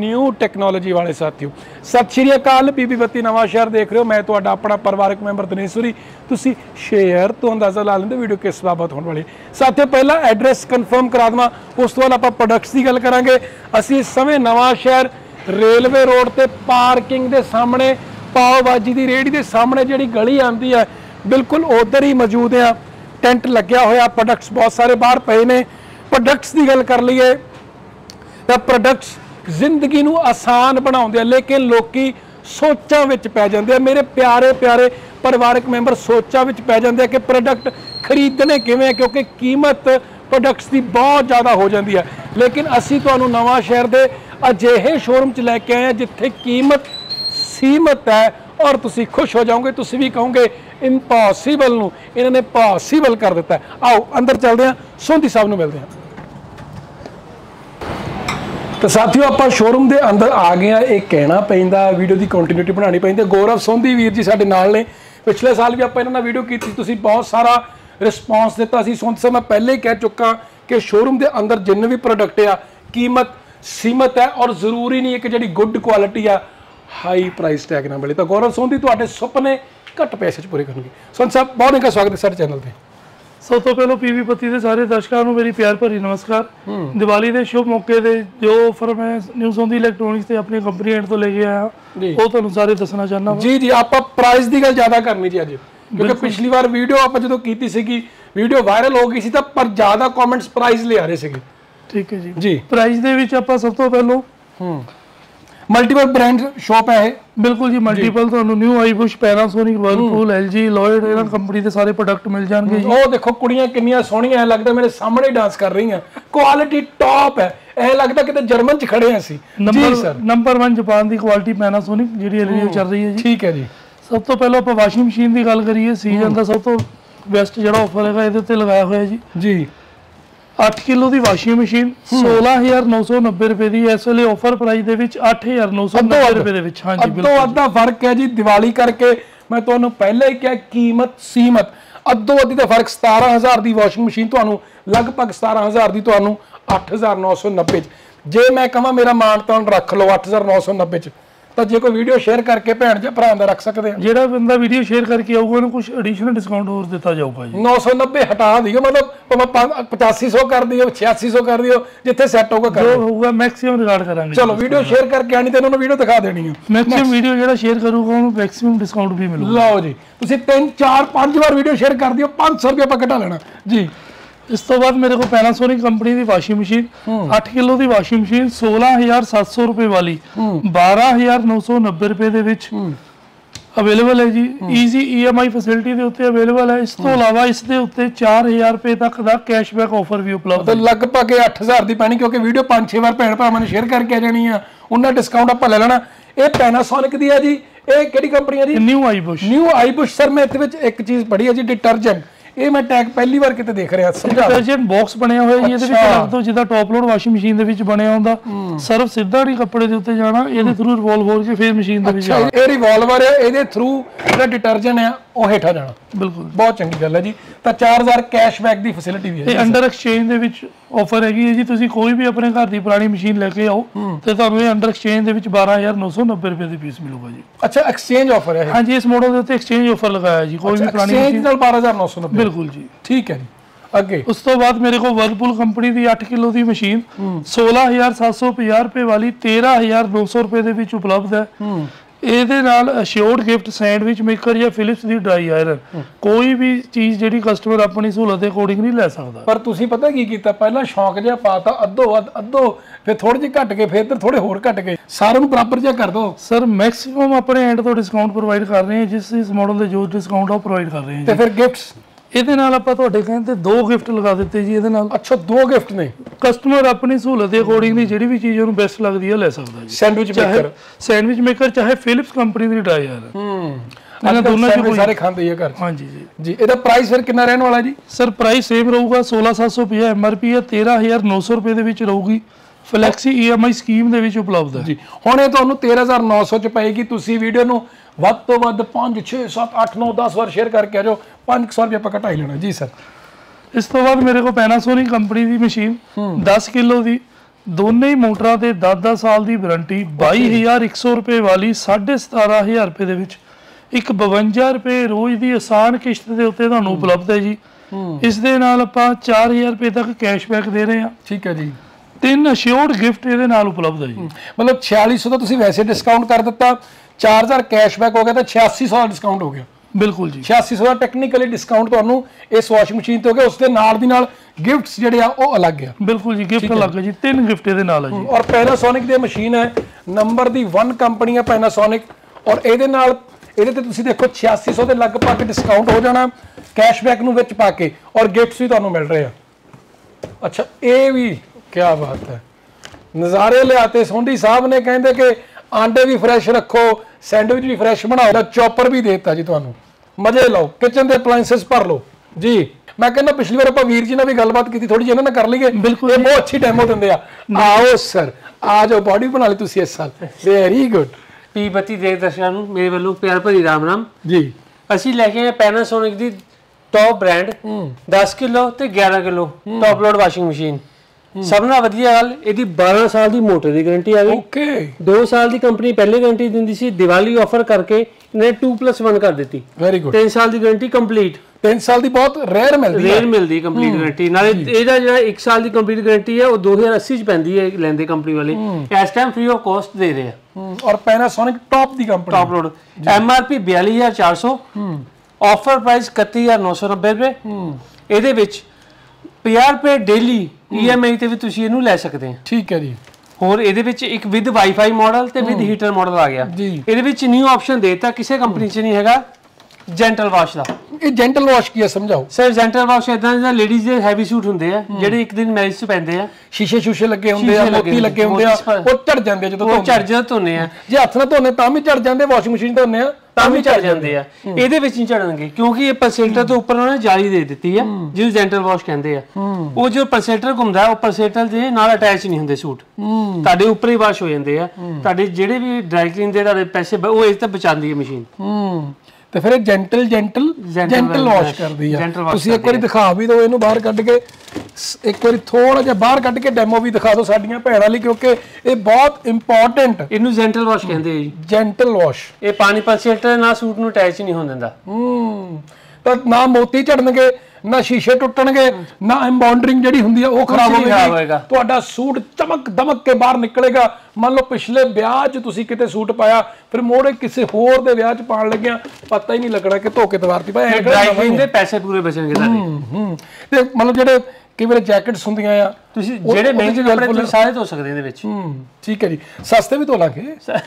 ਸਤਿ ਸ਼੍ਰੀ ਅਕਾਲ, ਬੀਬੀ ਬੱਤੀ ਨਵਾਂ ਸ਼ਹਿਰ ਦੇਖ ਰਹੇ ਹੋ। ਮੈਂ ਤੁਹਾਡਾ ਆਪਣਾ ਪਰਿਵਾਰਕ ਮੈਂਬਰ ਦਿਨੇਸ਼ਵਰੀ। ਤੁਸੀਂ ਸ਼ੇਅਰ ਤੋਂ ਅੰਦਾਜ਼ਾ ਲਾ ਲੈਂਦੇ ਵੀਡੀਓ ਕਿਸ ਬਾਬਤ ਹੋਣ ਵਾਲੀ। ਸਾਥੀਓ ਪਹਿਲਾਂ ਐਡਰੈਸ ਕਨਫਰਮ ਕਰਾ ਦਵਾਂ, ਉਸ ਤੋਂ ਬਾਅਦ ਆਪਾਂ ਪ੍ਰੋਡਕਟਸ ਦੀ ਗੱਲ ਕਰਾਂਗੇ। ਅਸੀਂ ਇਸ ਸਮੇਂ ਨਵਾਂ ਸ਼ਹਿਰ ਰੇਲਵੇ ਰੋਡ ਤੇ ਪਾਰਕਿੰਗ ਦੇ ਸਾਹਮਣੇ ਪਾਓ ਬਾਜੀ ਦੀ ਰੇਹੜੀ ਦੇ ਸਾਹਮਣੇ ਜਿਹੜੀ ਗਲੀ ਆਉਂਦੀ ਹੈ ਬਿਲਕੁਲ ਉਧਰ ਹੀ ਮੌਜੂਦ ਆ। ਟੈਂਟ ਲੱਗਿਆ ਹੋਇਆ, ਪ੍ਰੋਡਕਟਸ ਬਹੁਤ ਸਾਰੇ ਬਾਹਰ ਪਏ ਨੇ। ਪ੍ਰੋਡਕਟਸ ਦੀ ਗੱਲ ਕਰ ਲਈਏ ਤਾਂ ਪ੍ਰੋਡਕਟਸ ਜ਼ਿੰਦਗੀ ਨੂੰ ਆਸਾਨ ਬਣਾਉਂਦੇ ਆ, ਲੇਕਿਨ ਲੋਕੀ ਸੋਚਾਂ ਵਿੱਚ ਪੈ ਜਾਂਦੇ ਆ। ਮੇਰੇ ਪਿਆਰੇ ਪਰਿਵਾਰਕ ਮੈਂਬਰ ਸੋਚਾਂ ਵਿੱਚ ਪੈ ਜਾਂਦੇ ਆ ਕਿ ਪ੍ਰੋਡਕਟ ਖਰੀਦਣੇ ਕਿਵੇਂ, ਕਿਉਂਕਿ ਕੀਮਤ ਪ੍ਰੋਡਕਟਸ ਦੀ ਬਹੁਤ ਜ਼ਿਆਦਾ ਹੋ ਜਾਂਦੀ ਹੈ। ਲੇਕਿਨ ਅਸੀਂ ਤੁਹਾਨੂੰ ਨਵਾਂ ਸ਼ਹਿਰ ਦੇ ਅਜਿਹੇ ਸ਼ੋਰੂਮ 'ਚ ਲੈ ਕੇ ਆਏ ਹਾਂ ਜਿੱਥੇ ਕੀਮਤ ਸੀਮਤ ਹੈ ਔਰ ਤੁਸੀਂ ਖੁਸ਼ ਹੋ ਜਾਓਗੇ। ਤੁਸੀਂ ਵੀ ਕਹੋਗੇ ਇੰਪੋਸੀਬਲ ਨੂੰ ਇਹਨਾਂ ਨੇ ਪੋਸੀਬਲ ਕਰ ਦਿੱਤਾ। ਆਓ ਅੰਦਰ ਚੱਲਦੇ ਹਾਂ, ਸੋਂਦੀ ਸਾਹਿਬ ਨੂੰ ਮਿਲਦੇ ਹਾਂ। तो साथियों आप शोरूम के अंदर आ गए हैं। ये कहना पैंदा वीडियो की कंटिन्यूटी बनानी पैंदी। गौरव सोंधी वीर जी साडे नाल ने, पिछले साल भी आप इन्हां नाल वीडियो की, तुसीं बहुत सारा रिस्पॉन्स दिता। सोंधी साहब मैं पहले ही कह चुका कि शोरूम के अंदर जिन्ने भी प्रोडक्ट आ कीमत सीमित है और जरूरी नहीं है कि जी गुड क्वालिटी आ हाई प्राइस टैग ना मिले। तो गौरव सोंधी तुहाडे सुपने घट पैसे च पूरे करनगे। सोंधी साहब बहुत बहुत स्वागत है साडे चैनल पर। सब तो पहले पीवी पत्ती के सारे दर्शकों को मेरी प्यार भरी नमस्कार। दिवाली के शुभ मौके पर जो ऑफर मैं न्यू सौंधी इलैक्ट्रॉनिक्स से अपनी कंपनी एंड तो लेके आया वो तुहानू सारे दसना चाहना। जी आप प्राइस की गल ज़्यादा करनी जी अज, क्योंकि पिछली बार वीडियो आप जो की सी वीडियो वायरल हो गई सी, पर ज़्यादा कॉमेंट्स प्राइस ले आ रहे थे। ठीक है जी प्राइस दे विच आपां सब तो पहलों मल्टीपल ब्रांड शॉप है। बिल्कुल जी मल्टीपल तो न्यू आईबुश, पैनासोनिक, वर्लपूल, एलजी, लॉयड इन्हां कंपनी के सारे प्रोडक्ट मिल जाएंगे। ओ देखो कुड़ियां कितनियां सोहणियां है, लगदा मेरे सामने डांस कर रही हैं। क्वालिटी टॉप है, ऐ लगदा किते जर्मन च खड़े हैं ਅਸੀਂ। नंबर 1 जापान की क्वालिटी पैनासोनिक ਜਿਹੜੀ एलजी चल रही है जी। ठीक है जी। सब तो पहले ਆਪਾਂ ਵਾਸ਼ਿੰਗ ਮਸ਼ੀਨ ਦੀ ਗੱਲ ਕਰੀਏ। ਸੀਜ਼ਨ ਦਾ ਸਭ ਤੋਂ ਬੈਸਟ ਜਿਹੜਾ ਆਫਰ ਹੈਗਾ ਇਹਦੇ ਉੱਤੇ ਲਗਾਇਆ ਹੋਇਆ ਜੀ 8 ਕਿਲੋ ਦੀ ਵਾਸ਼ਿੰਗ ਮਸ਼ੀਨ 16990 ਰੁਪਏ ਦੀ। ਇਸ ਵੇਲੇ ਆਫਰ ਪ੍ਰਾਈਸ ਦੇ ਵਿੱਚ 8990 ਰੁਪਏ ਦੇ ਵਿੱਚ। ਹਾਂਜੀ ਬਿਲਕੁਲ ਅੱਧਾ ਫਰਕ ਹੈ ਜੀ ਦੀਵਾਲੀ ਕਰਕੇ। ਮੈਂ ਤੁਹਾਨੂੰ ਪਹਿਲਾਂ ਹੀ ਕਿਹਾ ਕੀਮਤ ਸੀਮਤ, ਅੱਧੋ ਅੱਧੀ ਦਾ ਫਰਕ। 17000 ਦੀ ਵਾਸ਼ਿੰਗ ਮਸ਼ੀਨ ਤੁਹਾਨੂੰ ਲਗਭਗ 17000 ਦੀ ਤੁਹਾਨੂੰ 8990 ਚ। ਜੇ ਮੈਂ ਕਹਾਂ ਮੇਰਾ ਮਾਨਤਾਨ ਰੱਖ ਲਓ 8990 ਚ, ਤਾਂ ਜੇ ਕੋਈ ਵੀਡੀਓ ਸ਼ੇਅਰ ਕਰਕੇ ਭੈਣ ਜਾਂ ਭਰਾ ਦਾ ਰੱਖ ਸਕਦੇ ਆ। ਜਿਹੜਾ ਬੰਦਾ ਵੀਡੀਓ ਸ਼ੇਅਰ ਕਰਕੇ ਆਊਗਾ ਉਹਨੂੰ ਕੁਝ ਐਡੀਸ਼ਨਲ ਡਿਸਕਾਊਂਟ ਹੋਰ ਦਿੱਤਾ ਜਾਊਗਾ ਜੀ। 990 ਹਟਾ ਦਿਓ, ਮਤਲਬ 8500 ਕਰ ਦਿਓ, 8600 ਕਰ ਦਿਓ, ਜਿੱਥੇ ਸੈੱਟ ਹੋਊਗਾ ਕਰ ਜੋ ਹੋਊਗਾ ਮੈਕਸਿਮਮ ਰਿਗਾਰਡ ਕਰਾਂਗੇ। ਚਲੋ ਵੀਡੀਓ ਸ਼ੇਅਰ ਕਰਕੇ ਆਣੀ ਤੇ ਉਹਨਾਂ ਨੂੰ ਵੀਡੀਓ ਦਿਖਾ ਦੇਣੀ ਹੈ। ਮੈਕਸਿਮਮ ਵੀਡੀਓ ਜਿਹੜਾ ਸ਼ੇਅਰ ਕਰੂਗਾ ਉਹਨੂੰ ਮੈਕਸਿਮਮ ਡਿਸਕਾਊਂਟ ਵੀ ਮਿਲੂਗਾ। ਲਓ ਜੀ ਤੁਸੀਂ 3 4 5 ਵਾਰ ਵੀਡੀਓ ਸ਼ੇਅਰ ਕਰ ਦਿਓ, 500 ਰੁਪਏ ਆਪਾਂ ਘਟਾ ਲੈਣਾ ਜੀ। ਇਸ ਤੋਂ ਬਾਅਦ ਮੇਰੇ ਕੋਲ ਪੈਨਾਸੋਨਿਕ ਕੰਪਨੀ ਦੀ ਵਾਸ਼ਿੰਗ ਮਸ਼ੀਨ 8 ਕਿਲੋ ਦੀ ਵਾਸ਼ਿੰਗ ਮਸ਼ੀਨ 16700 ਰੁਪਏ ਵਾਲੀ 12990 ਰੁਪਏ ਦੇ ਵਿੱਚ ਅਵੇਲੇਬਲ ਹੈ ਜੀ। ਈਜ਼ੀ EMI ਫੈਸਿਲਿਟੀ ਦੇ ਉੱਤੇ ਅਵੇਲੇਬਲ ਹੈ। ਇਸ ਤੋਂ ਇਲਾਵਾ ਇਸ ਦੇ ਉੱਤੇ 4000 ਰੁਪਏ ਤੱਕ ਦਾ ਕੈਸ਼ਬੈਕ ਆਫਰ ਵੀ ਉਪਲਬਧ ਹੈ। ਲਗਭਗ 8000 ਦੀ ਪੈਣੀ, ਕਿਉਂਕਿ ਵੀਡੀਓ 5-6 ਵਾਰ ਭੈਣ ਭਰਾਵਾਂ ਨੇ ਸ਼ੇਅਰ ਕਰਕੇ ਆ ਜਾਣੀ ਆ, ਉਹਨਾਂ ਡਿਸਕਾਊਂਟ ਆਪਾਂ ਲੈ ਲੈਣਾ। ਇਹ ਪੈਨਾਸੋਨਿਕ ਦੀ ਹੈ ਜੀ। ਇਹ ਕਿਹੜੀ ਕੰਪਨੀ ਹੈ ਜੀ? ਨਿਊ ਆਈਬੁਸ਼। ਨਿਊ ਆਈਬੁਸ਼ ਸਰ ਮੈਂ ਇਹਦੇ ਵਿੱਚ ਇੱਕ ਚੀਜ਼ ਪੜ੍ਹੀ ਹੈ ਜੀ, ਡਿਟਰਜੈਂਟ। ਇਹ ਮੈਂ ਟੈਗ ਪਹਿਲੀ ਵਾਰ ਕਿਤੇ ਦੇਖ ਰਿਹਾ। ਸਮਝਾ ਡਿਟਰਜੈਂਟ ਬਾਕਸ ਬਣਿਆ ਹੋਇਆ ਜੀ। ਇਹਦੇ ਵਿੱਚ ਲੱਗ ਤੋਂ ਜਿੱਦਾਂ ਟੌਪ ਲੋਡ ਵਾਸ਼ਿੰਗ ਮਸ਼ੀਨ ਦੇ ਵਿੱਚ ਬਣਿਆ ਹੁੰਦਾ, ਸਰਫ ਸਿੱਧਾ ਨਹੀਂ ਕੱਪੜੇ ਦੇ ਉੱਤੇ ਜਾਣਾ, ਇਹਦੇ ਥਰੂ ਰਿਵੋਲਵ ਹੋ ਕੇ ਫਿਰ ਮਸ਼ੀਨ ਦੇ ਵਿੱਚ ਜਾਣਾ। ਇਹ ਰਿਵੋਲਵਰ ਹੈ, ਇਹਦੇ ਥਰੂ ਜਿਹੜਾ ਡਿਟਰਜੈਂਟ ਆ ਉਹ ਹੇਠਾਂ ਜਾਣਾ। ਬਿਲਕੁਲ ਬਹੁਤ ਚੰਗੀ ਗੱਲ ਹੈ ਜੀ। ਤਾਂ 4000 ਕੈਸ਼ਬੈਕ ਦੀ ਫੈਸਿਲਿਟੀ ਵੀ ਹੈ। ਇਹ ਅੰਡਰ ਐਕਸਚੇਂਜ ਦੇ ਵਿੱਚ ਆਫਰ ਹੈਗੀ ਹੈ ਜੀ। ਤੁਸੀਂ ਕੋਈ ਵੀ ਆਪਣੇ ਘਰ ਦੀ ਪੁਰਾਣੀ ਮਸ਼ੀਨ ਲੈ ਕੇ ਆਓ ਤੇ ਤੁਹਾਨੂੰ ਇਹ ਅੰਡਰ ਐਕਸਚੇਂਜ ਦੇ ਵਿੱਚ 12990 ਰੁਪਏ ਦੀ ਪੀਸ ਮਿਲੂਗਾ ਜੀ। ਅੱਛਾ ਐਕਸਚੇਂਜ ਆਫਰ ਹੈ? ਹਾਂਜੀ ਇਸ ਮਾਡਲ ਦੇ ਉੱਤੇ ਐਕਸਚੇਂਜ ਆਫਰ ਲਗਾਇਆ ਜੀ। ਕੋਈ ਵੀ ਪੁਰਾਣੀ ਮਸ਼ੀਨ ਨਾਲ 12990। ਬਿਲਕੁਲ ਜੀ ਠੀਕ ਹੈ ਜੀ। ਅੱਗੇ ਉਸ ਤੋਂ ਬਾਅਦ ਮੇਰੇ ਕੋਲ ਵਰਲਪੂਲ ਕੰਪਨੀ ਦੀ 8 ਕਿਲੋ ਦੀ ਮਸ਼ੀਨ 16750 ਰੁਪਏ ਵਾਲੀ 13900 ਰੁਪਏ ਦੇ ਵਿੱਚ ਉਪਲਬਧ ਹੈ। ਇਹਦੇ ਨਾਲ ਅਸ਼ੋਰਡ ਗਿਫਟ ਸੈਂਡਵਿਚ ਮੇਕਰ ਜਾਂ ਫਿਲਿਪਸ ਦੀ ਡਰਾਈ ਆਇਰਨ, ਕੋਈ ਵੀ ਚੀਜ਼ ਜਿਹੜੀ ਕਸਟਮਰ ਆਪਣੀ ਸਹੂਲਤ ਦੇ ਅਕੋਰਡਿੰਗ ਨਹੀਂ ਲੈ ਸਕਦਾ। ਪਰ ਤੁਸੀਂ ਪਤਾ ਕੀ ਕੀਤਾ, ਪਹਿਲਾਂ ਸ਼ੌਂਕ ਜਿਹਾ ਪਾਤਾ ਅੱਧੋ ਫਿਰ ਥੋੜੇ ਜਿਹੇ ਘਟ ਗਏ, ਫਿਰ ਇੱਧਰ ਥੋੜੇ ਹੋਰ ਘਟ ਗਏ, ਸਾਰਿਆਂ ਨੂੰ ਬਰਾਬਰ ਜਿਹਾ ਕਰ ਦਿਓ। ਸਰ ਮੈਕਸਿਮਮ ਆਪਣੇ ਐਂਡ ਤੋਂ ਡਿਸਕਾਊਂਟ ਪ੍ਰੋਵਾਈਡ ਕਰ ਰਹੇ ਹਾਂ, ਜਿਸ ਮਾਡਲ ਦੇ ਜੋ ਡਿਸਕਾਊਂਟ ਆ ਉਹ ਪ੍ਰੋਵਾਈਡ ਕਰ ਰਹੇ ਹਾਂ ਤੇ ਫਿਰ ਗਿਫਟਸ ਇਹਦੇ ਨਾਲ ਆਪਾਂ ਤੁਹਾਡੇ ਕਹਿੰਦੇ 2 ਗਿਫਟ ਲਗਾ ਦਿੱਤੇ ਜੀ ਇਹਦੇ ਨਾਲ। ਅੱਛਾ 2 ਗਿਫਟ ਨੇ, ਕਸਟਮਰ ਆਪਣੀ ਸਹੂਲਤ ਦੇ ਅਕੋਰਡਿੰਗਲੀ ਜਿਹੜੀ ਵੀ ਚੀਜ਼ ਉਹਨੂੰ ਬੈਸਟ ਲੱਗਦੀ ਹੈ ਲੈ ਸਕਦਾ ਜੀ। ਸੈਂਡਵਿਚ ਮੇਕਰ ਚਾਹੇ ਫਿਲਿਪਸ ਕੰਪਨੀ ਦੀ ਡਰਾਈ ਆਇਰਨ, ਇਹਨਾਂ ਦੋਨਾਂ ਚੋਂ ਸਾਰੇ ਖਾਂਦੇ ਆ ਘਰ। ਹਾਂਜੀ ਜੀ ਇਹਦਾ ਪ੍ਰਾਈਸ ਫਿਰ ਕਿੰਨਾ ਰਹਿਣ ਵਾਲਾ ਜੀ? ਸਰ ਪ੍ਰਾਈਸ ਸੇਮ ਰਹੂਗਾ, 16750 ਐਮਆਰਪੀ ਹੈ, 13900 ਰੁਪਏ ਦੇ ਵਿੱਚ ਰਹੂਗੀ, ਫਲੈਕਸੀ EMI ਸਕੀਮ ਦੇ ਵਿੱਚ ਉਪਲਬਧ ਹੈ ਜੀ। ਹੁਣ ਇਹ ਤੁਹਾਨੂੰ 13900 ਚ ਪਏਗੀ। ਤੁਸੀਂ ਵੀਡੀਓ ਨੂੰ ਵੱਧ ਤੋਂ ਵੱਧ 5 6 7 8 9 10 ਵਾਰ ਸ਼ੇਅਰ ਕਰਕੇ ਆ ਜਾਓ, 500 ਰੁਪਏ ਆਪਾਂ ਘਟਾ ਹੀ ਲੈਣਾ ਜੀ ਸਰ। ਇਸ ਤੋਂ ਬਾਅਦ ਮੇਰੇ ਕੋਲ ਪੈਨਾਸੋਨਿਕ ਕੰਪਨੀ ਦੀ ਮਸ਼ੀਨ 10 ਕਿਲੋ ਦੀ, ਦੋਨੇ ਹੀ ਮੋਟਰਾਂ ਤੇ 10 ਸਾਲ ਦੀ ਵਾਰੰਟੀ, 22100 ਰੁਪਏ ਵਾਲੀ 17500 ਰੁਪਏ ਦੇ ਵਿੱਚ ਇੱਕ 52 ਰੁਪਏ ਰੋਜ਼ ਦੀ ਆਸਾਨ ਕਿਸ਼ਤ ਦੇ ਉੱਤੇ ਤੁਹਾਨੂੰ ਉਪਲਬਧ ਹੈ ਜੀ। ਇਸ ਦੇ ਨਾਲ ਆਪਾਂ 4000 ਰੁਪਏ ਤੱਕ ਕੈਸ਼ਬੈਕ ਦੇ ਰਹੇ ਹਾਂ। ਠੀਕ ਹੈ ਜੀ। 3 ਅਸ਼ੋਰਡ ਗਿਫਟ ਇਹਦੇ ਨਾਲ ਉਪਲਬਧ ਹੈ ਜੀ। ਮਤਲਬ 4600 ਦਾ ਤੁਸੀਂ ਵੈਸੇ ਡਿਸਕਾਊਂਟ ਕਰ ਦਿੱਤਾ, 4000 ਕੈਸ਼ਬੈਕ ਹੋ ਗਿਆ ਤਾਂ 8600 ਦਾ ਡਿਸਕਾਊਂਟ ਹੋ ਗਿਆ। ਬਿਲਕੁਲ ਜੀ, 8600 ਦਾ ਟੈਕਨੀਕਲੀ ਡਿਸਕਾਊਂਟ ਤੁਹਾਨੂੰ ਇਸ ਵਾਸ਼ਿੰਗ ਮਸ਼ੀਨ ਤੇ ਹੋ ਗਿਆ। ਉਸ ਦੇ ਨਾਲ ਦੀ ਨਾਲ ਗਿਫਟਸ ਜਿਹੜੇ ਆ ਉਹ ਅਲੱਗ ਆ। ਬਿਲਕੁਲ ਜੀ, ਗਿਫਟ ਅਲੱਗ ਹੈ ਜੀ, 3 ਗਿਫਟ ਇਹਦੇ ਨਾਲ ਹੈ ਜੀ। ਔਰ ਪੈਨਾਸੋਨਿਕ ਦੀ ਮਸ਼ੀਨ ਹੈ, ਨੰਬਰ ਦੀ 1 ਕੰਪਨੀ ਹੈ ਪੈਨਾਸੋਨਿਕ, ਔਰ ਇਹਦੇ ਨਾਲ ਇਹਦੇ ਤੇ ਤੁਸੀਂ ਦੇਖੋ 8600 ਦੇ ਲਗਭਗ ਡਿਸਕਾਊਂਟ ਹੋ ਜਾਣਾ ਕੈਸ਼ਬੈਕ ਨੂੰ ਵਿੱਚ ਪਾ ਕੇ, ਔਰ ਗਿਫਟਸ ਵੀ ਤੁਹਾਨੂੰ ਮਿਲ ਰਹੇ ਆ। ਅੱਛਾ ਇਹ ਵੀ ਕੀ ਬਾਤ ਹੈ, ਨਜ਼ਾਰੇ ਲਿਆਤੇ ਸੋਂਢੀ ਸਾਹਿਬ ਨੇ। ਕਹਿੰਦੇ ਕਿ ਆਂਡੇ ਵੀ ਫਰੈਸ਼ ਰੱਖੋ, ਸੈਂਡਵਿਚ ਵੀ ਫਰੈਸ਼ ਬਣਾਓ, ਚੌਪਰ ਵੀ ਦੇਤਾ ਜੀ ਤੁਹਾਨੂੰ, ਮਜ਼ੇ ਲਓ, ਕਿਚਨ ਦੇ ਅਪਲਾਈਐਂਸਸ ਭਰ ਲਓ ਜੀ। ਮੈਂ ਕਹਿੰਦਾ ਪਿਛਲੀ ਵਾਰ ਆਪਾਂ ਵੀਰ ਜੀ ਨਾਲ ਵੀ ਗੱਲਬਾਤ ਕੀਤੀ, ਥੋੜੀ ਜਿਹੀ ਇਹਨਾਂ ਨਾਲ ਕਰ ਲਈਏ। ਬਿਲਕੁਲ, ਇਹ ਬਹੁਤ ਅੱਛੀ ਡੈਮੋ ਦਿੰਦੇ ਆ। ਆਓ ਸਰ, ਆ ਜਾਓ, ਬਾਡੀ ਬਣਾ ਲਈ ਤੁਸੀਂ ਇਸ ਸਾਲ। Very good. P32 ਦੇਖ ਦਰਸ਼ਕਾਂ ਨੂੰ ਮੇਰੇ ਵੱਲੋਂ ਪਿਆਰ ਭਰੀ ਰਾਮ ਜੀ। ਅਸੀਂ ਲੈ ਕੇ ਆਏ ਪੈਨਾਸੋਨਿਕ ਦੀ ਟੌਪ ਬ੍ਰਾਂਡ 10 ਕਿਲੋ ਤੇ 11 kilo top load washing machine. ਸਭ ਨਾਲ ਵਧੀਆ ਗੱਲ ਇਹਦੀ 12 ਸਾਲ ਦੀ ਮੋਟਰ ਦੀ ਗਾਰੰਟੀ ਆ ਗਈ। ਓਕੇ। 2 ਸਾਲ ਦੀ ਕੰਪਨੀ ਪਹਿਲੇ ਗਾਰੰਟੀ ਦਿੰਦੀ ਸੀ, ਦੀਵਾਲੀ ਆਫਰ ਕਰਕੇ ਇਹਨੇ 2+1 ਕਰ ਦਿੱਤੀ। Very good. 3 ਸਾਲ ਦੀ ਗਾਰੰਟੀ ਕੰਪਲੀਟ। 3 ਸਾਲ ਦੀ ਬਹੁਤ ਰੇਅਰ ਮਿਲਦੀ ਹੈ। ਕੰਪਲੀਟ ਗਾਰੰਟੀ ਨਾਲੇ ਇਹਦਾ ਜਿਹੜਾ 1 ਸਾਲ ਦੀ ਕੰਪਲੀਟ ਗਾਰੰਟੀ ਹੈ ਉਹ 2080 ਚ ਪੈਂਦੀ ਹੈ ਲੈਂਦੇ ਕੰਪਨੀ ਵਾਲੇ। ਇਸ ਟਾਈਮ ਫ੍ਰੀ ਆਫ ਕਾਸਟ ਦੇ ਰਹੇ ਆ। ਔਰ ਪੈਨਾਸੋਨਿਕ ਟੌਪ ਦੀ company, top load, MRP 42400, offer price 31990 ਰੁਪਏ। ਇਹਦੇ ਵਿੱਚ 50 ਰੁਪਏ ਡੇਲੀ EMI ਤੇ ਵੀ ਤੁਸੀਂ ਇਹਨੂੰ ਲੈ ਸਕਦੇ ਆ। ਠੀਕ ਹੈ ਜੀ। ਹੋਰ ਇਹਦੇ ਵਿੱਚ ਇੱਕ ਵਿਦ ਵਾਈਫਾਈ ਮਾਡਲ ਤੇ ਵਿਦ ਹੀਟਰ ਮਾਡਲ ਆ ਗਿਆ। ਇਹਦੇ ਵਿੱਚ ਨਿਊ ਆਪਸ਼ਨ ਦੇਤਾ, ਕਿਸੇ ਕੰਪਨੀ 'ਚ ਨਹੀਂ ਹੈਗਾ, ਜੈਂਟਲ ਵਾਸ਼ ਦਾ। ਇਹ ਜੈਂਟਲ ਵਾਸ਼ ਕੀ ਹੈ ਸਮਝਾਓ ਸਰ। ਜੈਂਟਲ ਵਾਸ਼ ਇਦਾਂ ਜਿਹਾ ਲੇਡੀਜ਼ ਦੇ ਹੈਵੀ ਸੂਟ ਹੁੰਦੇ ਆ ਜਿਹੜੇ ਇੱਕ ਦਿਨ ਮੈਰਿਜ 'ਚ ਪੈਂਦੇ ਆ, ਸ਼ੀਸ਼ੇ ਸ਼ੂਸ਼ੇ ਲੱਗੇ ਹੁੰਦੇ ਆ, ਮੋਤੀ ਲੱਗੇ ਹੁੰਦੇ ਆ, ਉਹ ਝੜ ਜਾਂਦੇ ਜਦੋਂ ਉਹ ਝੜ ਧੋਨੇ ਆ। ਜੇ ਹੱਥ ਨਾਲ ਧੋਨੇ ਤਾਂ ਵੀ ਝੜ ਜਾਂਦੇ, ਵਾਸ਼ਿੰਗ ਮਸ਼ੀਨ ਧੋਨੇ ਆ ਤਾਂ ਵੀ ਝੜ ਜਾਂਦੇ ਆ। ਇਹਦੇ ਵਿੱਚ ਨਹੀਂ ਝੜਨਗੇ ਕਿਉਂਕਿ ਇਹ ਪਲਸੇਟਰ ਤੋਂ ਉੱਪਰ ਉਹਨਾਂ ਨੇ ਜਾਲੀ ਦੇ ਦਿੱਤੀ ਆ ਜਿਹਨੂੰ ਜੈਂਟਲ ਵਾਸ਼ ਕਹਿੰਦੇ ਆ। ਉਹ ਜੋ ਪਲਸੇਟਰ ਘੁੰਮਦਾ ਉਹ ਪਲਸੇਟਰ ਦੇ ਨਾਲ ਅਟੈਚ ਨਹੀਂ ਹੁੰਦੇ ਸੂਟ, ਤੁਹਾਡੇ ਉੱਪਰ ਹੀ ਵਾਸ਼ ਹੋ ਜਾਂਦੇ ਆ। ਤੁਹਾਡੇ ਜਿਹੜੇ ਵੀ ਡਰਾਈ ਕਲੀਨ ਦੇ ਤੁਹਾਡੇ ਪੈਸੇ ਉਹ ਇਸ ਤੇ ਬਚਾਉਂਦੀ ਹੈ ਮਸ਼ੀਨ। ਤੇ ਫਿਰ ਇਹ ਜੈਂਟਲ ਵਾਸ਼ ਕਰਦੀ ਆ। ਤੁਸੀਂ ਇੱਕ ਵਾਰੀ ਦਿਖਾ ਵੀ ਦਿਓ ਇਹਨੂੰ ਬਾਹਰ ਕੱਢ ਕੇ, ਇੱਕ ਵਾਰੀ ਥੋੜਾ ਜਿਹਾ ਬਾਹਰ ਕੱਢ ਕੇ ਡੈਮੋ ਵੀ ਦਿਖਾ ਦਿਓ ਸਾਡੀਆਂ ਭੈਣਾਂ ਲਈ, ਕਿਉਂਕਿ ਇਹ ਬਹੁਤ ਇੰਪੋਰਟੈਂਟ। ਇਹਨੂੰ ਜੈਂਟਲ ਵਾਸ਼ ਕਹਿੰਦੇ ਆ ਜੀ। Gentle wash. ਇਹ ਪਾਣੀ ਪਲਸੇਟਰ ਨਾਲ ਸੂਟ ਨੂੰ ਅਟੈਚ ਨਹੀਂ ਹੋਣ ਦਿੰਦਾ। ਤਾਂ ਨਾ ਮੋਤੀ ਝੜਨਗੇ, ਨਾ ਸ਼ੀਸ਼ੇ ਟੁੱਟਣਗੇ, ਨਾ ਐਮਬਾਉਂਡਰਿੰਗ ਜਿਹੜੀ ਹੁੰਦੀ ਆ ਉਹ ਖਰਾਬ ਹੋਵੇਗੀ। ਤੁਹਾਡਾ ਸੂਟ ਚਮਕ ਦਮਕ ਕੇ ਬਾਹਰ ਨਿਕਲੇਗਾ। ਮੰਨ ਲਓ ਪਿਛਲੇ ਵਿਆਹ 'ਚ ਤੁਸੀਂ ਕਿਤੇ ਸੂਟ ਪਾਇਆ, ਫਿਰ ਮੋੜੇ ਕਿਸੇ ਹੋਰ ਦੇ ਵਿਆਹ 'ਚ ਪਾਣ ਲੱਗਿਆ, ਪਤਾ ਹੀ ਨਹੀਂ ਲੱਗਣਾ ਕਿ ਧੋ ਕੇ ਦੀਵਾਰ ਤੇ ਪਾਇਆ। ਡਰਾਈ ਕਲੀਨ ਦੇ ਪੈਸੇ ਪੂਰੇ ਬਚਣਗੇ ਤੁਹਾਡੇ। ਤੇ ਮਤਲਬ ਜਿਹੜੇ ਕਈ ਵਾਰ ਜੈਕਟਸ ਹੁੰਦੀਆਂ ਆ, ਤੁਸੀਂ ਜਿਹੜੇ ਮਹਿੰਗੇ ਕੱਪੜੇ ਤੁਸੀਂ ਸਾਰੇ ਧੋ ਸਕਦੇ ਇਹਦੇ ਵਿੱਚ। ਠੀਕ ਹੈ ਜੀ। ਸਸਤੇ ਵੀ ਧੋ ਲਾਂਗੇ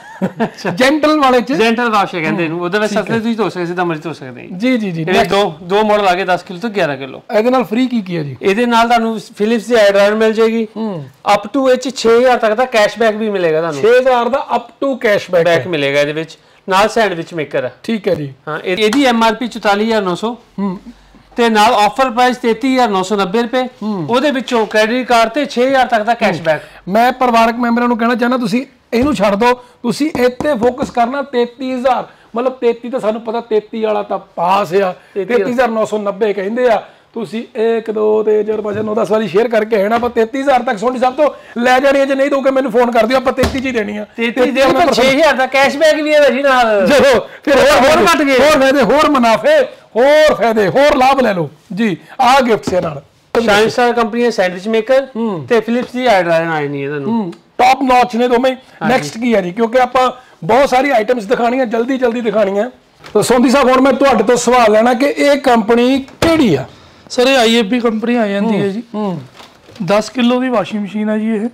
ਜੈਂਟਲ ਵਾਲੇ 'ਚ। ਜੈਂਟਲ ਵਾਸ਼ ਕਹਿੰਦੇ ਇਹਨੂੰ, ਉਹਦੇ ਵਿੱਚ ਸਸਤੇ ਤੁਸੀਂ ਧੋ ਸਕਦੇ, ਸਿੱਧਾ ਮਰਜ਼ੀ ਧੋ ਸਕਦੇ ਜੀ ਜੀ ਜੀ। ਇਹ ਦੋ ਮਾਡਲ ਆ ਗਏ 10 ਕਿਲੋ ਤੋਂ 11 ਕਿਲੋ। ਇਹਦੇ ਨਾਲ ਫ੍ਰੀ ਕੀ ਹੈ ਜੀ? ਇਹਦੇ ਨਾਲ ਤੁਹਾਨੂੰ ਫਿਲਿਪਸ ਦੀ ਆਇਰਨ ਮਿਲ ਜਾਏਗੀ। ਅਪ ਟੂ ਇਹ 'ਚ 6000 ਤੱਕ ਦਾ ਕੈਸ਼ਬੈਕ ਵੀ ਮਿਲੇਗਾ ਤੁਹਾਨੂੰ। 6000 ਦਾ ਅਪ ਟੂ ਕੈਸ਼ਬੈਕ ਮਿਲੇਗਾ ਇਹਦੇ ਵਿੱਚ, ਨਾਲ ਸੈਂਡਵਿਚ ਮੇਕਰ ਹੈ। ਠੀਕ ਹੈ ਜੀ। ਹਾਂ, ਇਹਦੀ MRP 44900 ਤੇ ਨਾਲ ਆਫਰ ਪ੍ਰਾਈਸ 33990 ਰੁਪਏ। ਉਹਦੇ ਵਿੱਚੋਂ ਕ੍ਰੈਡਿਟ ਕਾਰਡ ਤੇ 6000 ਤੱਕ ਦਾ ਕੈਸ਼ਬੈਕ। ਮੈਂ ਪਰਿਵਾਰਕ ਮੈਂਬਰਾਂ ਨੂੰ ਕਹਿਣਾ ਚਾਹੁੰਦਾ, ਤੁਸੀਂ ਇਹਨੂੰ ਛੱਡ ਦਿਓ, ਤੁਸੀਂ ਇੱਥੇ ਫੋਕਸ ਕਰਨਾ 33000। ਮਤਲਬ 33 ਤਾਂ ਸਾਨੂੰ ਪਤਾ 33 ਵਾਲਾ ਤਾਂ ਪਾਸ ਆ, 33990 ਕਹਿੰਦੇ ਆ। ਤੁਸੀਂ 1 2 3 4 5 9 10 ਵਾਰੀ ਸ਼ੇਅਰ ਕਰਕੇ ਹੈ ਨਾ, ਆਪਾਂ 33000 ਤੱਕ ਸੋਢੀ ਸਾਹਿਬ ਤੋਂ ਲੈ ਜਾਣੀ ਹੈ। ਜੇ ਨਹੀਂ ਦੋਗੇ ਮੈਨੂੰ ਫੋਨ ਕਰ ਦਿਓ, ਆਪਾਂ 33 ਚ ਹੀ ਦੇਣੀ ਆ। 33 ਦੇ ਉੱਪਰ 6000 ਦਾ ਕੈਸ਼ਬੈਕ ਵੀ ਹੈ ਜੀ ਨਾਲ। ਚਲੋ ਫਿਰ ਹੋਰ ਘਟ ਗਏ, ਹੋਰ ਫਾਇਦੇ, ਹੋਰ ਮੁਨਾਫੇ, ਹੋਰ ਫਾਇਦੇ, ਹੋਰ ਲਾਭ ਲੈ ਲਓ ਜੀ। ਆਹ ਗਿਫਟਸ ਹੈ ਨਾਲ ਸ਼ਾਈਨ ਸਟਾਰ ਕੰਪਨੀ ਹੈ ਸੈਂਡਵਿਚ ਮੇਕਰ ਤੇ ਫਿਲਿਪਸ ਦੀ ਆਇਰਨ ਆਈ ਨਹੀਂ ਹੈ ਤੁਹਾਨੂੰ। ਟੌਪ ਨੌਚ ਨੇ ਦੋਵੇਂ। ਨੈਕਸਟ ਕੀ ਹੈ ਜੀ? ਕਿਉਂਕਿ ਆਪਾਂ ਬਹੁਤ ਸਾਰੀ ਆਈਟਮਸ ਦਿਖਾਣੀਆਂ, ਜਲਦੀ ਦਿਖਾਣੀਆਂ। ਤਾਂ ਸੋਂਦੀ ਸਾਹਿਬ ਹੁਣ ਮੈਂ ਤੁਹਾਡੇ ਤੋਂ ਸਵਾਲ ਲੈਣਾ ਕਿ ਇਹ ਕੰਪਨੀ ਕਿਹੜੀ ਆ? ਸਰ ਇਹ IFB ਕੰਪਨੀ ਆ ਜਾਂਦੀ ਹੈ ਜੀ। 10 ਕਿਲੋ ਦੀ ਵਾਸ਼ਿੰਗ ਮਸ਼ੀਨ ਹੈ ਜੀ ਇਹ।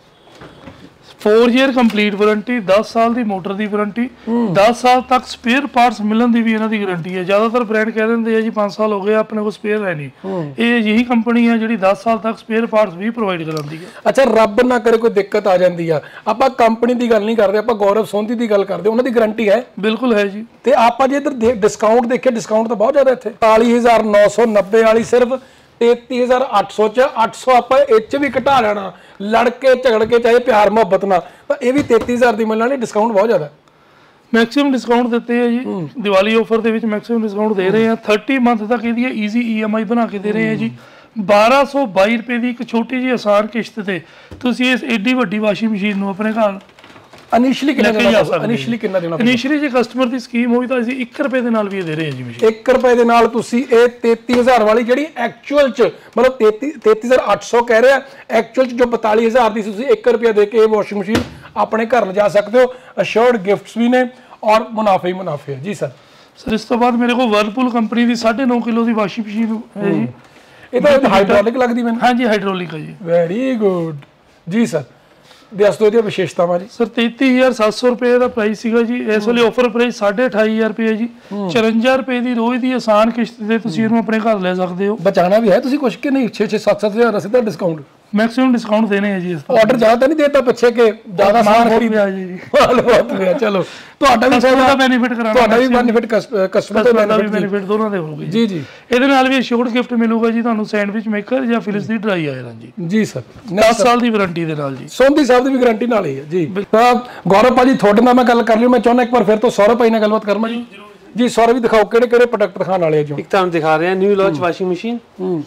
4 ਈਅਰ ਕੰਪਲੀਟ ਵਾਰੰਟੀ, 10 ਸਾਲ ਦੀ ਮੋਟਰ ਦੀ ਵਾਰੰਟੀ, 10 ਸਾਲ ਤੱਕ ਸਪੇਅਰ ਪਾਰਟਸ ਮਿਲਣ ਦੀ ਵੀ ਇਹਨਾਂ ਦੀ ਗਾਰੰਟੀ ਹੈ। ਜ਼ਿਆਦਾਤਰ ਬ੍ਰਾਂਡ ਕਹਿ ਦਿੰਦੇ ਆ ਜੀ 5 ਸਾਲ ਹੋ ਗਏ ਆਪਣੇ ਕੋਲ ਸਪੇਅਰ ਹੈ ਨਹੀਂ। ਇਹ ਜਿਹੀ ਕੰਪਨੀ ਹੈ ਜਿਹੜੀ 10 ਸਾਲ ਤੱਕ ਸਪੇਅਰ ਪਾਰਟਸ ਵੀ ਪ੍ਰੋਵਾਈਡ ਕਰਾਉਂਦੀ ਹੈ। ਅੱਛਾ, ਰੱਬ ਨਾ ਕਰੇ ਕੋਈ ਦਿੱਕਤ ਆ ਜਾਂਦੀ ਆ, ਆਪਾਂ ਕੰਪਨੀ ਦੀ ਗੱਲ ਨਹੀਂ ਕਰਦੇ, ਆਪਾਂ ਗੌਰਵ ਸੋਂਦੀ ਦੀ ਗੱਲ ਕਰਦੇ, ਉਹਨਾਂ ਦੀ ਗਾਰੰਟੀ ਹੈ? ਬਿਲਕੁਲ ਹੈ ਜੀ। ਤੇ ਆਪਾਂ ਜੇ ਇੱਧਰ ਡਿਸਕਾਊਂਟ ਦੇਖੇ, ਡਿਸਕਾਊਂਟ ਤਾਂ ਬਹੁਤ ਜ਼ਿਆਦਾ ਇੱਥੇ 44990 ਵਾਲੀ ਸਿਰਫ 33800 ਚ 800 ਆਪਾਂ ਇਹ ਚ ਵੀ ਘਟਾ ਲੈਣਾ, ਲੜ ਕੇ ਝਗੜ ਕੇ ਚਾਹੇ ਪਿਆਰ ਮੁਹੱਬਤ ਨਾਲ, ਤਾਂ ਇਹ ਵੀ 33000 ਦੀ ਮਿਲਣਾ ਨਹੀਂ। ਡਿਸਕਾਊਂਟ ਬਹੁਤ ਜ਼ਿਆਦਾ, ਮੈਕਸਿਮਮ ਡਿਸਕਾਊਂਟ ਦਿੱਤੇ ਆ ਜੀ। ਦੀਵਾਲੀ ਆਫਰ ਦੇ ਵਿੱਚ ਮੈਕਸਿਮਮ ਡਿਸਕਾਊਂਟ ਦੇ ਰਹੇ ਆ। 30 ਮੰਥ ਤੱਕ ਇਹਦੀ ਈਜ਼ੀ EMI ਬਣਾ ਕੇ ਦੇ ਰਹੇ ਆ ਜੀ। 1222 ਰੁਪਏ ਦੀ ਇੱਕ ਛੋਟੀ ਜਿਹੀ ਆਸਾਨ ਕਿਸ਼ਤ ਤੇ ਤੁਸੀਂ ਇਸ ਏਡੀ ਵੱਡੀ ਵਾਸ਼ਿੰਗ ਮਸ਼ੀਨ ਨੂੰ ਆਪਣੇ ਘਰ ਇਨੀਸ਼ੀਅਲੀ ਕਿੰਨਾ ਦੇਣਾ ਪਊਗਾ? ਇਨੀਸ਼ੀਅਲੀ ਜੇ ਕਸਟਮਰ ਦੀ ਸਕੀਮ ਹੋਈ ਤਾਂ ਅਸੀਂ 1 ਰੁਪਏ ਦੇ ਨਾਲ ਵੀ ਦੇ ਰਹੇ ਹਾਂ ਜੀ ਮਸ਼ੀਨ। 1 ਰੁਪਏ ਦੇ ਨਾਲ ਤੁਸੀਂ ਇਹ 33000 ਵਾਲੀ ਜਿਹੜੀ ਐਕਚੁਅਲ ਚ ਮਤਲਬ 33800 ਕਹਿ ਰਿਹਾ, ਐਕਚੁਅਲ ਚ ਜੋ 42000 ਦੀ ਤੁਸੀਂ 1 ਰੁਪਿਆ ਦੇ ਕੇ ਇਹ ਵਾਸ਼ਿੰਗ ਮਸ਼ੀਨ ਆਪਣੇ ਘਰ ਲਿਜਾ ਸਕਦੇ ਹੋ। ਅਸ਼ੋਰਡ ਗਿਫਟਸ ਵੀ ਨੇ ਔਰ ਮੁਨਾਫੇ ਹੀ ਮੁਨਾਫੇ ਹੈ ਜੀ ਸਰ। ਸਰ ਇਸ ਤੋਂ ਬਾਅਦ ਮੇਰੇ ਕੋਲ ਵਰਲਪੂਲ ਕੰਪਨੀ ਦੀ 9.5 ਕਿਲੋ ਦੀ ਵਾਸ਼ਿੰਗ ਮਸ਼ੀਨ ਹੈ ਜੀ। ਇਹ ਤਾਂ ਹਾਈਡ੍ਰੋਲਿਕ ਲੱਗਦੀ ਮੈਨੂੰ। ਹਾਂਜੀ ਹਾਈਡ੍ਰੋਲਿਕ ਹੈ ਜੀ। ਵੈਰੀ ਗੁੱਡ ਜੀ ਸਰ, ਦੱਸ ਦਿਓ ਇਹਦੀਆਂ ਵਿਸ਼ੇਸ਼ਤਾਵਾਂ ਜੀ। ਸਰ 33700 ਰੁਪਏ ਦਾ ਪ੍ਰਾਈਸ ਸੀਗਾ ਜੀ, ਇਸ ਵੇਲੇ ਆਫਰ ਪ੍ਰਾਈਸ 28500 ਰੁਪਏ ਜੀ। 54 ਰੁਪਏ ਦੀ ਰੋਜ਼ ਦੀ ਆਸਾਨ ਕਿਸ਼ਤ ਤੇ ਤੁਸੀਂ ਇਹਨੂੰ ਆਪਣੇ ਘਰ ਲੈ ਸਕਦੇ ਹੋ। ਬਚਾਣਾ ਵੀ ਹੈ ਤੁਸੀਂ ਕੁਝ ਕਿ ਨਹੀਂ? 6-6 7-7000 ਦਾ ਸਿੱਧਾ ਡਿਸਕਾਊਂਟ, ਮੈਕਸਿਮਮ ਡਿਸਕਾਊਂਟ ਦੇਣੇ ਹੈ ਜੀ। ਇਸ ਆਰਡਰ ਜ਼ਿਆਦਾ ਨਹੀਂ ਦੇਤਾ ਪਿੱਛੇ ਕਿ ਜ਼ਿਆਦਾ ਸਮਾਨ ਖਰੀਦਿਆ ਜੀ। ਚਲੋ ਤੁਹਾਡਾ ਵੀ ਦਾ ਬੈਨੀਫਿਟ ਕਰਾਣਾ, ਤੁਹਾਡਾ ਵੀ ਬੈਨੀਫਿਟ, ਕਸਟਮਰ ਦਾ ਵੀ ਬੈਨੀਫਿਟ ਦੋਨਾਂ ਦੇ ਹੋਊਗਾ ਜੀ। ਜੀ ਇਹਦੇ ਨਾਲ ਵੀ ਅਸ਼ੋਰਡ ਗਿਫਟ ਮਿਲੂਗਾ ਜੀ ਤੁਹਾਨੂੰ, ਸੈਂਡਵਿਚ ਮੇਕਰ ਜਾਂ ਫਿਲਿਪਸ ਦੀ ਡਰਾਈ ਆਇਰਨ ਜੀ। ਜੀ ਸਰ, 10 ਸਾਲ ਦੀ ਵਾਰੰਟੀ ਦੇ ਨਾਲ ਜੀ। ਸੋਂਦੀ ਸਾਹਿਬ ਦੀ ਵੀ ਗਾਰੰਟੀ ਨਾਲ ਹੀ ਹੈ ਜੀ। ਤਾਂ ਗੌਰਵ ਭਾਜੀ ਤੁਹਾਡੇ ਨਾਲ ਮੈਂ ਗੱਲ ਕਰ ਲਈ, ਮੈਂ ਚਾਹੁੰਦਾ ਇੱਕ ਵਾਰ ਫਿਰ ਤੋਂ ਸੌਰਵ ਭਾਈ ਨਾਲ ਗੱਲਬਾਤ ਕਰਨਾ ਜੀ। ਜੀ ਸੌਰਵ ਵੀ ਦਿਖਾਓ ਕਿਹੜੇ ਕਿਹੜੇ ਪ੍ਰੋਡਕਟ ਦਿਖਾਉਣ ਵਾਲੇ ਆ ਜੀ। ਇੱਕ ਤੁਹਾਨੂੰ ਦਿਖਾ ਰਹੇ ਹਾਂ new launch washing machine.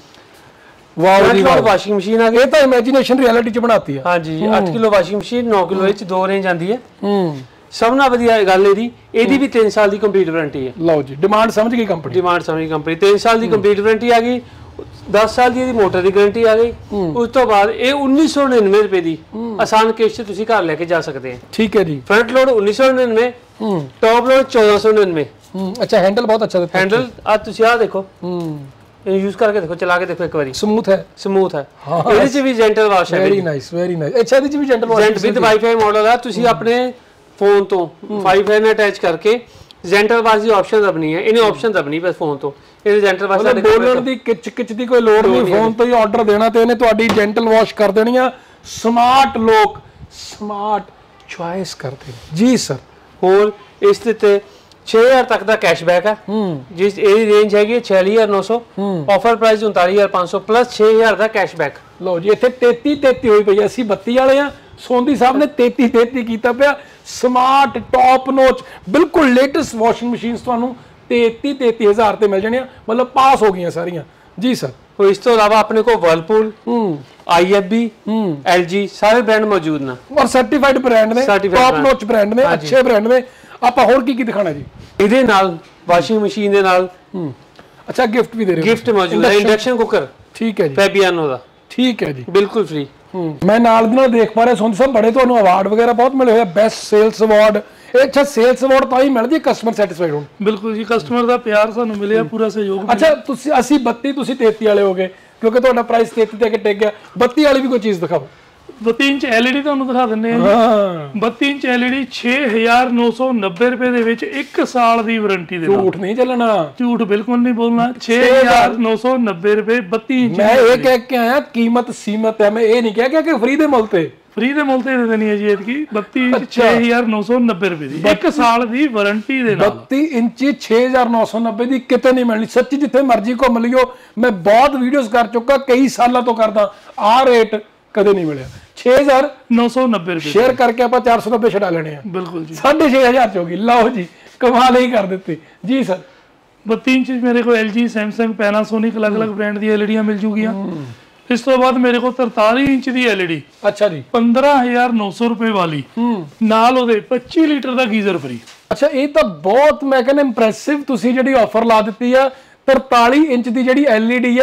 Wow ਜੀ ਵਾਓ, ਵਾਸ਼ਿੰਗ ਮਸ਼ੀਨ ਆ ਗਈ। ਇਹ ਤਾਂ ਇਮੇਜਿਨੇਸ਼ਨ ਰਿਐਲਿਟੀ ਚ ਬਣਾਤੀ ਹੈ। ਹਾਂਜੀ 8 ਕਿਲੋ ਵਾਸ਼ਿੰਗ ਮਸ਼ੀਨ, 9 ਕਿਲੋ ਵਿੱਚ 2 ਰੇਂਜ ਆਂਦੀ ਹੈ। ਸਭ ਨਾਲ ਵਧੀਆ ਗੱਲ ਇਹਦੀ ਵੀ 3 ਸਾਲ ਦੀ ਕੰਪਲੀਟ ਵਾਰੰਟੀ ਹੈ। ਲਓ ਜੀ, ਡਿਮਾਂਡ ਸਮਝ ਗਈ ਕੰਪਨੀ, ਡਿਮਾਂਡ ਸਮਝ ਗਈ ਕੰਪਨੀ। 3 ਸਾਲ ਦੀ ਕੰਪਲੀਟ ਵਾਰੰਟੀ ਆ ਗਈ, 10 ਸਾਲ ਦੀ ਇਹਦੀ ਮੋਟਰ ਦੀ ਗਾਰੰਟੀ ਆ ਗਈ। ਉਸ ਤੋਂ ਬਾਅਦ ਇਹ 1999 ਰੁਪਏ ਦੀ ਆਸਾਨ ਕਿਸ਼ਤ ਤੁਸੀਂ ਘਰ ਲੈ ਕੇ ਜਾ ਸਕਦੇ ਹੋ। ਠੀਕ ਹੈ ਜੀ। Front load 1999, top load 1499। ਅੱਛਾ, ਹੈਂਡਲ ਬਹੁਤ ਅੱਛਾ ਦਿੱਤਾ। ਹੈਂਡਲ ਆ ਤੁਸੀਂ ਆ ਦੇਖੋ, ਇਹ ਯੂਜ਼ ਕਰਕੇ ਦੇਖੋ, ਚਲਾ ਕੇ ਦੇਖੋ ਇੱਕ ਵਾਰੀ। ਸਮੂਥ ਹੈ ਇਹਦੇ ਚ ਵੀ ਜੈਂਟਲ ਵਾਸ਼ ਹੈ। Very nice, very nice. ਅੱਛਾ, ਇਹਦੇ ਚ ਵੀ gentle wash with wifi model ਆ। ਤੁਸੀਂ ਆਪਣੇ ਫੋਨ ਤੋਂ ਵਾਈਫਾਈ ਨਾਲ ਅਟੈਚ ਕਰਕੇ ਜੈਂਟਲ ਵਾਸ਼ ਦੀ ਆਪਸ਼ਨ ਦਬਣੀ ਹੈ। ਇਹਨੇ ਆਪਸ਼ਨ ਦਬਣੀ ਬਸ ਫੋਨ ਤੋਂ। ਇਹਦੇ ਜੈਂਟਲ ਵਾਸ਼ ਦਾ ਬੋਲਣ ਦੀ ਕਿਚ ਦੀ ਕੋਈ ਲੋੜ ਨਹੀਂ, ਫੋਨ ਤੋਂ ਹੀ ਆਰਡਰ ਦੇਣਾ ਤੇ ਇਹਨੇ ਤੁਹਾਡੀ ਜੈਂਟਲ ਵਾਸ਼ ਕਰ ਦੇਣੀ ਆ। ਸਮਾਰਟ ਲੋਕ ਸਮਾਰਟ ਚੁਆਇਸ ਕਰਦੇ ਜੀ ਸਰ। ਹੋਰ ਇਸ ਤੇ 6000 ਤੱਕ ਦਾ ਕੈਸ਼ਬੈਕ ਹੈ। ਜਿਸ ਇਹ ਰੇਂਜ ਹੈਗੀ 46900, ਆਫਰ ਪ੍ਰਾਈਸ 39500 ਪਲੱਸ 6000 ਦਾ ਕੈਸ਼ਬੈਕ। ਲਓ ਜੀ, ਇੱਥੇ 33 ਹੋਈ ਪਈ, ਅਸੀਂ 32 ਵਾਲੇ ਆ। ਸੋਂਦੀ ਸਾਹਿਬ ਨੇ 33 ਕੀਤਾ ਪਿਆ। ਸਮਾਰਟ ਟੌਪ ਨੋਚ ਬਿਲਕੁਲ ਲੇਟੈਸਟ ਵਾਸ਼ਿੰਗ ਮਸ਼ੀਨਸ ਤੁਹਾਨੂੰ 33000 ਤੇ ਮਿਲ ਜਾਣੀਆਂ, ਮਤਲਬ ਪਾਸ ਹੋ ਗਈਆਂ ਸਾਰੀਆਂ ਜੀ ਸਰ। ਇਸ ਤੋਂ ਇਲਾਵਾ ਆਪਣੇ ਕੋਲ ਵਰਲਪੂਲ, IFB, LG ਸਾਰੇ ਬ੍ਰਾਂਡ ਮੌਜੂਦ ਨੇ ਔਰ ਸਰਟੀਫਾਈਡ ਬ੍ਰਾਂਡ ਨੇ, ਟੌਪ ਨੋਚ ਬ੍ਰਾਂਡ ਨੇ, ਅੱਛੇ ਬ੍ਰਾਂਡ ਨੇ। ਆਪਾਂ ਹੋਰ ਕੀ ਦਿਖਾਣਾ ਜੀ? ਇਹਦੇ ਨਾਲ ਵਾਸ਼ਿੰਗ ਮਸ਼ੀਨ ਦੇ ਨਾਲ ਅੱਛਾ ਗਿਫਟ ਵੀ ਦੇ ਰਹੇ ਹੋ? ਗਿਫਟ ਮੌਜੂਦ ਹੈ। ਇੰਡਕਸ਼ਨ ਕੁੱਕਰ, ਠੀਕ ਹੈ ਜੀ, ਫੈਬੀਆਨੋ ਦਾ, ਠੀਕ ਹੈ ਜੀ, ਬਿਲਕੁਲ ਫ੍ਰੀ। ਮੈਂ ਨਾਲ ਦੀ ਨਾਲ ਦੇਖ ਪਾ ਰਿਹਾ ਸੋਂਦੀ ਸਾਹਿਬ ਬੜੇ ਤੁਹਾਨੂੰ ਅਵਾਰਡ ਵਗੈਰਾ ਬਹੁਤ ਮਿਲੇ ਹੋਏ ਆ, ਬੈਸਟ ਸੇਲਸ ਅਵਾਰਡ। ਅੱਛਾ, ਸੇਲਸ ਅਵਾਰਡ ਤਾਂ ਹੀ ਮਿਲਦੀ ਹੈ ਕਸਟਮਰ ਸੈਟੀਸਫਾਈਡ ਹੋਣ। ਬਿਲਕੁਲ ਜੀ, ਕਸਟਮਰ ਦਾ ਪਿਆਰ ਸਾਨੂੰ ਮਿਲਿਆ, ਪੂਰਾ ਸਹਿਯੋਗ। ਅੱਛਾ, ਅਸੀਂ 32 ਤੁਸੀਂ 33 ਵਾਲੇ ਹੋ ਗਏ ਕਿਉਂਕਿ ਤੁਹਾਡਾ ਪ੍ਰਾਈਸ 33 ਤੇ ਟਿਕ ਗਿਆ। 32 ਵਾਲੀ ਵੀ ਕੋਈ ਚੀਜ਼ ਦਿਖਾਓ। 32 ਇੰਚ LED ਤੁਹਾਨੂੰ ਦਿਖਾ ਦਿੰਦੇ ਆ। 32 ਇੰਚ LED 6990 ਰੁਪਏ ਦੇ ਵਿੱਚ 1 ਸਾਲ ਦੀ ਵਾਰੰਟੀ ਦੇ ਨਾਲ। ਝੂਠ ਨਹੀਂ ਚੱਲਣਾ, ਝੂਠ ਬਿਲਕੁਲ ਨਹੀਂ ਬੋਲਣਾ। 6990 ਰੁਪਏ 32 ਇੰਚ। ਮੈਂ ਇਹ ਕਹਿ ਕੇ ਆਇਆ ਕੀਮਤ ਸੀਮਤ ਹੈ, ਮੈਂ ਇਹ ਨਹੀਂ ਕਿਹਾ ਕਿ ਫ੍ਰੀ ਦੇ ਮੁੱਲ ਤੇ। ਫ੍ਰੀ ਦੇ ਮੁੱਲ ਤੇ ਦੇ ਦੇਣੀ ਹੈ ਜੀ ਐਤਕੀ 32 ਇੰਚ 6990 ਰੁਪਏ ਦੀ 1 ਸਾਲ ਦੀ ਵਾਰੰਟੀ ਦੇ ਨਾਲ। 32 ਇੰਚੀ 6990 ਦੀ ਕਿਤੇ ਨਹੀਂ ਮਿਲਣੀ ਸੱਚੀ, ਜਿੱਥੇ ਮਰਜ਼ੀ ਘੁੰਮ ਲਿਓ। ਮੈਂ ਬਹੁਤ ਵੀਡੀਓਜ਼ ਕਰ ਚੁੱਕਾ, ਕਈ ਸਾਲਾਂ ਤੋਂ ਕਰਦਾ, ਆਹ ਰੇਟ ਕਦੇ ਨਹੀਂ ਮਿਲਿਆ। 6990 ਰੁਪਏ ਸ਼ੇਅਰ ਕਰਕੇ ਆਪਾਂ 490 ਛਡਾ ਲੈਣੇ ਆ। ਬਿਲਕੁਲ ਜੀ, 6500 ਚ ਹੋ ਗਈ। ਲਓ ਜੀ, ਕਮਾਲ ਹੀ ਕਰ ਦਿੱਤੀ ਜੀ ਸਰ। 32 ਇੰਚ ਮੇਰੇ ਕੋਲ LG, Samsung, Panasonic ਅਲੱਗ-ਅਲੱਗ ਬ੍ਰਾਂਡ ਦੀ LEDਆਂ ਮਿਲ ਜੂਗੀਆਂ। ਇਸ ਤੋਂ ਬਾਅਦ ਮੇਰੇ ਕੋਲ 43 ਇੰਚ ਦੀ LED, ਅੱਛਾ ਜੀ, 15900 ਰੁਪਏ ਵਾਲੀ, ਨਾਲ ਉਹਦੇ 25 ਲੀਟਰ ਦਾ ਗੀਜ਼ਰ ਫ੍ਰੀ। ਅੱਛਾ, ਇਹ ਤਾਂ ਬਹੁਤ ਮੈਂ ਕਹਿੰਦਾ ਇੰਪ੍ਰੈਸਿਵ ਤੁਸੀਂ ਜਿਹੜੀ ਆਫਰ ਲਾ ਦਿੱਤੀ ਆ। 43 ਇੰਚ ਦੀ ਜਿਹੜੀ LED ਆ,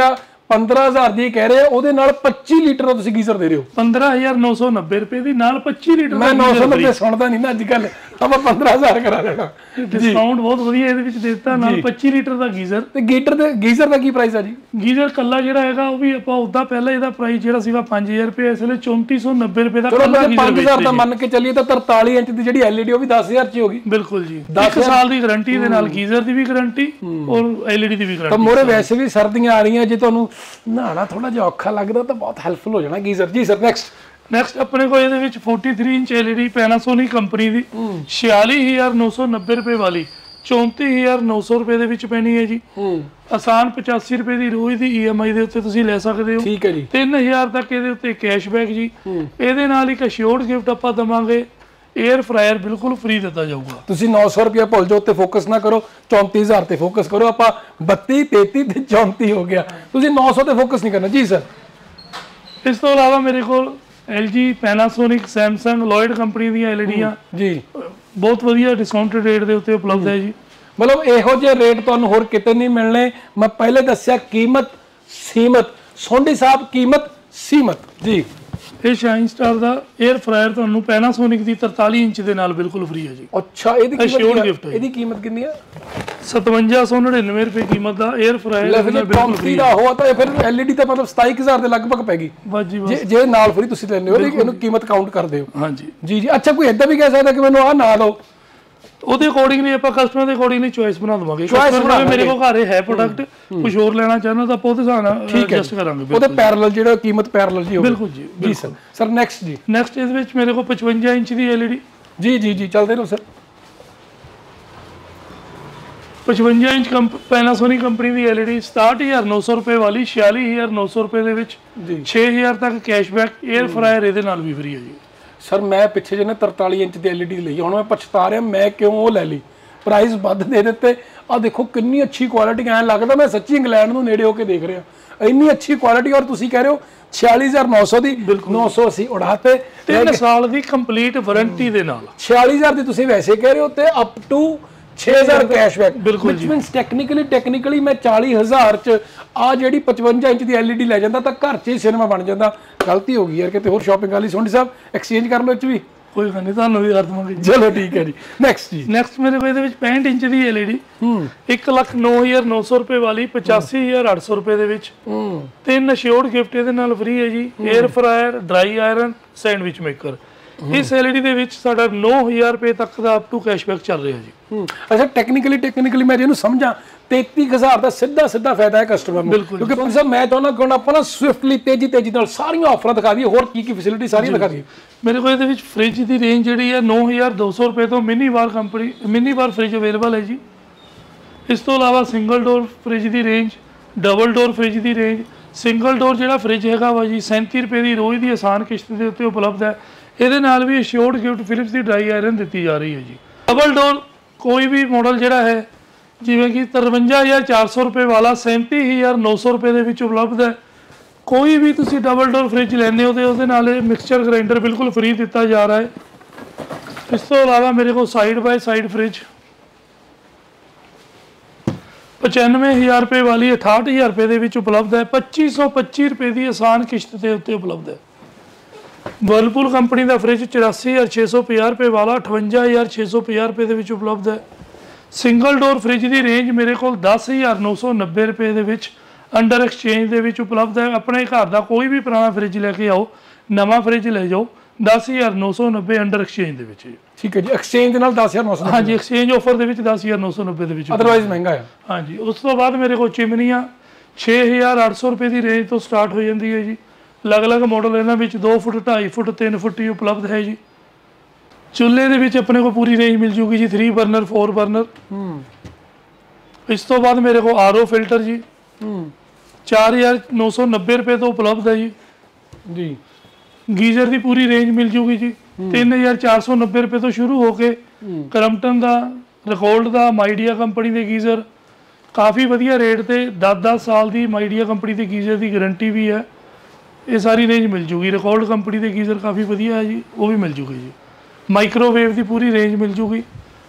15000 ਦੀ ਕਹਿ ਰਹੇ ਆ, ਉਹਦੇ ਨਾਲ 25 ਲੀਟਰ ਦਾ ਤੁਸੀਂ ਗੀਜ਼ਰ ਦੇ ਰਹੇ ਹੋ। 15990 ਰੁਪਏ ਦੀ ਨਾਲ 25 ਲੀਟਰ ਮੈਂ 990 ਸੁਣਦਾ ਨਹੀਂ ਨਾ ਅੱਜ ਕੱਲ, ਆਪਾਂ 15000 ਕਰਾ ਲੈਣਾ। ਡਿਸਕਾਊਂਟ ਬਹੁਤ ਵਧੀਆ ਇਹਦੇ ਵਿੱਚ ਦੇ ਦਿੱਤਾ, ਨਾਲ 25 ਲੀਟਰ ਦਾ ਗੀਜ਼ਰ। ਤੇ ਗੀਜ਼ਰ ਦਾ ਕੀ ਪ੍ਰਾਈਸ ਆ ਜੀ? ਗੀਜ਼ਰ ਕੱਲਾ ਜਿਹੜਾ ਹੈਗਾ ਉਹ ਵੀ ਆਪਾਂ ਉਦਾਂ ਪਹਿਲਾਂ ਇਹਦਾ ਪ੍ਰਾਈਸ ਜਿਹੜਾ ਸੀਗਾ 5000 ਰੁਪਏ, ਇਸ ਵੇਲੇ 3490 ਰੁਪਏ ਦਾ ਕੱਲਾ ਗੀਜ਼ਰ। 5000 ਦਾ ਮੰਨ ਕੇ ਚੱਲੀਏ ਤਾਂ 43 ਇੰਚ ਦੀ ਜਿਹੜੀ LED ਉਹ ਵੀ 10000 ਚ ਹੋ ਗਈ। ਬਿਲਕੁਲ ਜੀ, 1 ਸਾਲ ਦੀ ਗਾਰੰਟੀ ਦੇ ਨਾਲ ਗੀਜ਼ਰ ਦੀ ਵੀ ਗਾਰੰਟੀ ਔਰ LED ਦੀ ਵੀ ਗਾਰੰਟੀ। ਤਾਂ ਮੋਰੇ ਵੈਸੇ ਵੀ ਸਰਦੀਆਂ ਆ ਰਹੀਆਂ, ਜੇ ਤੁਹਾਨੂੰ ਨਹਾਣਾ ਥੋੜਾ ਜਿਹਾ ਔਖਾ ਲੱਗਦਾ ਤਾਂ ਬਹੁਤ ਹੈਲਪਫੁਲ ਹੋ ਜਾਣਾ ਗੀਜ਼ਰ। ਜੀ ਸਰ, ਨੈਕਸਟ ਆਪਣੇ ਕੋਲ ਇਹਦੇ ਵਿੱਚ 43 ਇੰਚ LED ਪੈਨਾਸੋਨਿਕ ਕੰਪਨੀ ਦੀ 46990 ਰੁਪਏ ਵਾਲੀ 34900 ਰੁਪਏ ਦੇ ਵਿੱਚ ਪੈਣੀ ਹੈ ਜੀ। ਆਸਾਨ 85 ਰੁਪਏ ਦੀ ਰੋਜ਼ ਦੀ EMI ਦੇ ਉੱਤੇ ਤੁਸੀਂ ਲੈ ਸਕਦੇ ਹੋ। ਠੀਕ ਹੈ ਜੀ। 3000 ਤੱਕ ਇਹਦੇ ਉੱਤੇ ਕੈਸ਼ਬੈਕ ਜੀ। ਇਹਦੇ ਨਾਲ ਇੱਕ ਅਸ਼ੋਰਡ ਗਿਫਟ ਆਪਾਂ ਦਵਾਂਗੇ, 에ਅਰ ਫਰਾਇਰ ਬਿਲਕੁਲ ਫ੍ਰੀ ਦਿੱਤਾ ਜਾਊਗਾ। ਤੁਸੀਂ 900 ਰੁਪਏ ਭੁੱਲ ਜਾਓ ਤੇ ਫੋਕਸ ਨਾ ਕਰੋ, 34000 ਤੇ ਫੋਕਸ ਕਰੋ। ਆਪਾਂ 32 33 ਤੇ 34 ਹੋ ਗਿਆ, ਤੁਸੀਂ 900 ਤੇ ਫੋਕਸ ਨਹੀਂ ਕਰਨਾ। ਜੀ ਸਰ, ਇਸ ਤੋਂ ਇਲਾਵਾ ਮੇਰੇ ਕੋਲ LG, Panasonic, Samsung, Lloyd company ਦੀਆਂ LEDਆਂ ਜੀ ਬਹੁਤ ਵਧੀਆ ਡਿਸਕਾਊਂਟਡ ਰੇਟ ਦੇ ਉੱਤੇ ਉਪਲਬਧ ਹੈ ਜੀ। ਮਤਲਬ ਇਹੋ ਜਿਹੇ ਰੇਟ ਤੁਹਾਨੂੰ ਹੋਰ ਕਿਤੇ ਨਹੀਂ ਮਿਲਣੇ। ਮੈਂ ਪਹਿਲੇ ਦੱਸਿਆ ਕੀਮਤ ਸੀਮਤ, ਸੋਢੀ ਸਾਹਿਬ ਕੀਮਤ ਸੀਮਤ ਜੀ। ਇਹ ਸ਼ਾਈਨ ਸਟਾਰ ਦਾ 에ਅਰ ਫਰਾਇਰ ਤੁਹਾਨੂੰ ਪੈਨਾਸੋਨਿਕ ਦੀ 43 ਇੰਚ ਦੇ ਨਾਲ ਬਿਲਕੁਲ ਫ੍ਰੀ ਹੈ ਜੀ। ਅੱਛਾ, ਇਹਦੀ ਕੀਮਤ ਕਿੰਨੀ ਹੈ? 5799 ਰੁਪਏ ਕੀਮਤ ਦਾ 에ਅਰ ਫਰਾਇਰ ਬਿਲਕੁਲ ਫ੍ਰੀ ਦਾ ਹੋ ਤਾਂ ਫਿਰ LED ਤਾਂ ਮਤਲਬ 27000 ਦੇ ਲਗਭਗ ਪੈ ਗਈ ਜੇ ਨਾਲ ਫ੍ਰੀ ਤੁਸੀਂ ਲੈਣੇ ਹੋ। ਇਹਨੂੰ ਕੀਮਤ ਕਾਊਂਟ ਕਰਦੇ ਹੋ? ਹਾਂਜੀ ਜੀ ਜੀ। ਅੱਛਾ, ਕੋਈ ਏਦਾਂ ਵੀ ਕਹਿ ਸਕਦਾ ਕਿ ਮੈਨੂੰ ਆਹ ਨਾ ਦਿਓ, ਉਹਦੇ ਅਕੋਰਡਿੰਗਲੀ ਆਪਾਂ ਕਸਟਮਰ ਦੇ ਅਕੋਰਡਿੰਗਲੀ ਚੋਇਸ ਬਣਾ ਦਵਾਂਗੇ। ਕਸਟਮਰ ਮੇਰੇ ਕੋਲ ਘਰੇ ਹੈ ਪ੍ਰੋਡਕਟ, ਕੁਝ ਹੋਰ ਲੈਣਾ ਚਾਹੁੰਦਾ ਤਾਂ ਆਪਾਂ ਉਹਦੇ ਹਿਸਾਬ ਨਾਲ ਐਡਜਸਟ ਕਰਾਂਗੇ। ਉਹਦੇ ਪੈਰਲਲ ਜਿਹੜਾ ਕੀਮਤ ਪੈਰਲਲ ਜੀ ਹੋਵੇ। ਬਿਲਕੁਲ ਜੀ ਜੀ ਸਰ। ਸਰ ਨੈਕਸਟ ਜੀ। ਨੈਕਸਟ ਇਹਦੇ ਵਿੱਚ ਮੇਰੇ ਕੋਲ 55 ਇੰਚ ਦੀ LED ਜੀ ਜੀ ਜੀ ਚੱਲਦੇ ਰਹੋ ਸਰ। 55 ਇੰਚ ਪੈਨਾਸੋਨਿਕ ਕੰਪਨੀ ਦੀ LED 67900 ਰੁਪਏ ਵਾਲੀ 46900 ਰੁਪਏ ਦੇ ਵਿੱਚ 6000 ਤੱਕ ਕੈਸ਼ਬੈਕ, 에ਅਰ ਫਰਾਇਰ ਇਹਦੇ ਨਾਲ ਵੀ ਫ੍ਰੀ ਹੈ ਜੀ। ਸਰ ਮੈਂ ਪਿੱਛੇ ਜਿਹਨੇ 43 ਇੰਚ ਦੀ LED ਲਈ, ਹੁਣ ਮੈਂ ਪਛਤਾ ਰਿਹਾ ਮੈਂ ਕਿਉਂ ਉਹ ਲੈ ਲਈ, ਪ੍ਰਾਈਸ ਵੱਧ ਦੇ ਦਿੱਤੇ। ਆ ਦੇਖੋ ਕਿੰਨੀ ਅੱਛੀ ਕੁਆਲਿਟੀ, ਐਂ ਲੱਗਦਾ ਮੈਂ ਸੱਚੀ ਇੰਗਲੈਂਡ ਨੂੰ ਨੇੜੇ ਹੋ ਕੇ ਦੇਖ ਰਿਹਾ, ਇੰਨੀ ਅੱਛੀ ਕੁਆਲਿਟੀ। ਔਰ ਤੁਸੀਂ ਕਹਿ ਰਹੇ ਹੋ 46900 ਦੀ, 900 ਅਸੀਂ ਉਡਾਤੇ। 3 ਸਾਲ ਦੀ ਕੰਪਲੀਟ ਵਾਰੰਟੀ ਦੇ ਨਾਲ 46000 ਦੀ ਤੁਸੀਂ ਵੈਸੇ ਕਹਿ ਰਹੇ ਹੋ ਤੇ ਅਪ ਟੂ 6000 ਕੈਸ਼ਬੈਕ। ਬਿਲਕੁਲ ਜੀ। ਮੀਨਸ ਟੈਕਨੀਕਲੀ ਮੈਂ 40000 ਚ ਆ ਜਿਹੜੀ 55 ਇੰਚ ਦੀ LED ਲੈ ਜਾਂਦਾ ਤਾਂ ਘਰ 'ਚ ਹੀ ਸਿਨੇਮਾ ਬਣ ਜਾਂਦਾ। ਗਲਤੀ ਹੋ ਗਈ ਯਾਰ, ਕਿਤੇ ਹੋਰ ਸ਼ਾਪਿੰਗ ਵਾਲੀ। ਸੋਢੀ ਸਾਹਿਬ ਐਕਸਚੇਂਜ ਕਰ ਲਓ ਇਹ 'ਚ ਵੀ, ਕੋਈ ਗੱਲ ਨਹੀਂ, ਤੁਹਾਨੂੰ ਵੀ ਕਰ ਦਵਾਂਗੇ। ਚਲੋ ਠੀਕ ਹੈ ਜੀ। ਨੈਕਸਟ ਜੀ। ਨੈਕਸਟ ਮੇਰੇ ਕੋਲ ਇਹਦੇ ਵਿੱਚ 65 ਇੰਚ ਦੀ LED 1,09,900 ਰੁਪਏ ਵਾਲੀ 85,800 ਰੁਪਏ ਦੇ ਵਿੱਚ 3 ਅਸ਼ੋਰਡ ਗਿਫਟ ਇਹਦੇ ਨਾਲ ਫ੍ਰੀ ਹੈ ਜੀ। Air fryer, dry iron, sandwich maker. ਇਸ LED ਦੇ ਵਿੱਚ ਸਾਡਾ 9000 ਰੁਪਏ ਤੱਕ ਦਾ ਅਪ ਟੂ ਕੈਸ਼ਬੈਕ ਚੱਲ ਰਿਹਾ ਜੀ। ਅੱਛਾ, ਟੈਕਨੀਕਲੀ ਮੈਂ ਜਿਹਨੂੰ ਸਮਝਾਂ 33000 ਦਾ ਸਿੱਧਾ ਫਾਇਦਾ ਹੈ ਕਸਟਮਰ ਨੂੰ। ਕਿਉਂਕਿ ਪੰਜ ਸਾਹਿਬ ਮੈਂ ਚਾਹੁੰਦਾ ਕਿ ਹੁਣ ਆਪਾਂ ਨਾ ਸਵਿਫਟਲੀ ਤੇਜ਼ੀ ਨਾਲ ਸਾਰੀਆਂ ਆਫਰਾਂ ਦਿਖਾ ਦਈਏ, ਹੋਰ ਕੀ ਫੈਸਿਲਿਟੀ ਸਾਰੀਆਂ ਦਿਖਾ ਦਈਏ। ਮੇਰੇ ਕੋਲ ਇਹਦੇ ਵਿੱਚ ਫ੍ਰਿਜ ਦੀ ਰੇਂਜ ਜਿਹੜੀ ਹੈ 9200 ਰੁਪਏ ਤੋਂ ਮਿਨੀ ਬਾਰ ਫ੍ਰਿਜ ਅਵੇਲੇਬਲ ਹੈ ਜੀ। ਇਸ ਤੋਂ ਇਲਾਵਾ ਸਿੰਗਲ ਡੋਰ ਫ੍ਰਿਜ ਦੀ ਰੇਂਜ, ਡਬਲ ਡੋਰ ਫ੍ਰਿਜ ਦੀ ਰੇਂਜ। ਸਿੰਗਲ ਡੋਰ ਜਿਹੜਾ ਫ੍ਰਿਜ ਹੈਗਾ ਵਾ ਜੀ 37 ਰੁਪਏ ਦੀ ਰੋਜ਼ ਦੀ ਆਸਾਨ ਕਿਸ਼ਤ ਦੇ ਉੱਤੇ ਉਪਲਬਧ ਹੈ। ਇਹਦੇ ਨਾਲ ਵੀ ਅਸ਼ੋਰਡ ਗਿਫਟ ਫਿਲਿਪਸ ਦੀ ਡਰਾਈ ਆਇਰਨ ਦਿੱਤੀ ਜਾ ਰਹੀ ਹੈ ਜੀ। ਡਬਲ ਡੋਰ ਕੋਈ ਵੀ ਮਾਡਲ ਜਿਹੜਾ ਹੈ, ਜਿਵੇਂ ਕਿ 53400 ਰੁਪਏ ਵਾਲਾ 37900 ਰੁਪਏ ਦੇ ਵਿੱਚ ਉਪਲਬਧ ਹੈ। ਕੋਈ ਵੀ ਤੁਸੀਂ ਡਬਲ ਡੋਰ ਫ੍ਰਿਜ ਲੈਂਦੇ ਹੋ ਤੇ ਉਹਦੇ ਨਾਲ ਇਹ ਮਿਕਸਚਰ ਗ੍ਰਾਈਂਡਰ ਬਿਲਕੁਲ ਫ੍ਰੀ ਦਿੱਤਾ ਜਾ ਰਿਹਾ ਹੈ। ਇਸ ਤੋਂ ਇਲਾਵਾ ਮੇਰੇ ਕੋਲ ਸਾਈਡ ਬਾਈ ਸਾਈਡ ਫ੍ਰਿਜ 95000 ਰੁਪਏ ਵਾਲੀ 68000 ਰੁਪਏ ਦੇ ਵਿੱਚ ਉਪਲਬਧ ਹੈ। 2525 ਰੁਪਏ ਦੀ ਆਸਾਨ ਕਿਸ਼ਤ ਦੇ ਉੱਤੇ ਉਪਲਬਧ ਹੈ। ਵਰਲਪੂਲ ਕੰਪਨੀ ਦਾ ਫ੍ਰਿਜ 84650 ਰੁਪਏ ਵਾਲਾ 58650 ਰੁਪਏ ਦੇ ਵਿੱਚ ਉਪਲਬਧ ਹੈ। ਸਿੰਗਲ ਡੋਰ ਫ੍ਰਿਜ ਦੀ ਰੇਂਜ ਮੇਰੇ ਕੋਲ 10990 ਰੁਪਏ ਦੇ ਵਿੱਚ ਅੰਡਰ ਐਕਸਚੇਂਜ ਦੇ ਵਿੱਚ ਉਪਲਬਧ ਹੈ। ਆਪਣੇ ਘਰ ਦਾ ਕੋਈ ਵੀ ਪੁਰਾਣਾ ਫ੍ਰਿਜ ਲੈ ਕੇ ਆਓ, ਨਵਾਂ ਫ੍ਰਿਜ ਲੈ ਜਾਓ 10990 ਅੰਡਰ ਐਕਸਚੇਂਜ ਦੇ ਵਿੱਚ। ਠੀਕ ਹੈ ਜੀ। ਐਕਸਚੇਂਜ ਦੇ ਨਾਲ 10990। ਹਾਂਜੀ, ਐਕਸਚੇਂਜ ਆਫਰ ਦੇ ਵਿੱਚ 10990 ਦੇ ਵਿੱਚ, ਅਦਰਵਾਈਜ਼ ਮਹਿੰਗਾ ਹੈ। ਹਾਂਜੀ। ਉਸ ਤੋਂ ਬਾਅਦ ਮੇਰੇ ਕੋਲ ਚਿਮਨੀਆਂ 6800 ਰੁਪਏ ਦੀ ਰੇਂਜ ਤੋਂ ਸਟਾਰਟ ਹੋ ਜਾਂਦੀ ਹੈ ਜੀ। ਅਲੱਗ-ਅਲੱਗ ਮਾਡਲ ਇਹਨਾਂ ਵਿੱਚ 2 ਫੁੱਟ, 2.5 ਫੁੱਟ, 3 ਫੁੱਟ ਹੀ ਉਪਲਬਧ ਹੈ ਜੀ। ਚੁੱਲ੍ਹੇ ਦੇ ਵਿੱਚ ਆਪਣੇ ਕੋਲ ਪੂਰੀ ਰੇਂਜ ਮਿਲ ਜੂਗੀ ਜੀ, 3 ਬਰਨਰ, 4 ਬਰਨਰ। ਇਸ ਤੋਂ ਬਾਅਦ ਮੇਰੇ ਕੋਲ RO ਫਿਲਟਰ ਜੀ 4990 ਰੁਪਏ ਤੋਂ ਉਪਲਬਧ ਹੈ ਜੀ। ਗੀਜ਼ਰ ਦੀ ਪੂਰੀ ਰੇਂਜ ਮਿਲ ਜੂਗੀ ਜੀ 3490 ਰੁਪਏ ਤੋਂ ਸ਼ੁਰੂ ਹੋ ਕੇ ਕਰਮਪਟਨ ਦਾ, ਰਿਕੋਲਡ ਦਾ, ਮਾਈਡੀਆ ਕੰਪਨੀ ਦੇ ਗੀਜ਼ਰ ਕਾਫੀ ਵਧੀਆ ਰੇਟ ਤੇ 10 ਸਾਲ ਦੀ ਮਾਈਡੀਆ ਕੰਪਨੀ ਦੇ ਗੀਜ਼ਰ ਦੀ ਗਾਰੰਟੀ ਵੀ ਹੈ। ਇਹ ਸਾਰੀ ਰੇਂਜ ਮਿਲ ਜੂਗੀ। ਰਿਕੋਲਡ ਕੰਪਨੀ ਦੇ ਗੀਜ਼ਰ ਕਾਫੀ ਵਧੀਆ ਹੈ ਜੀ, ਉਹ ਵੀ ਮਿਲ ਜੂਗੀ ਜੀ। ਮਾਈਕ੍ਰੋਵੇਵ ਦੀ ਪੂਰੀ ਰੇਂਜ ਮਿਲ ਜੂਗੀ।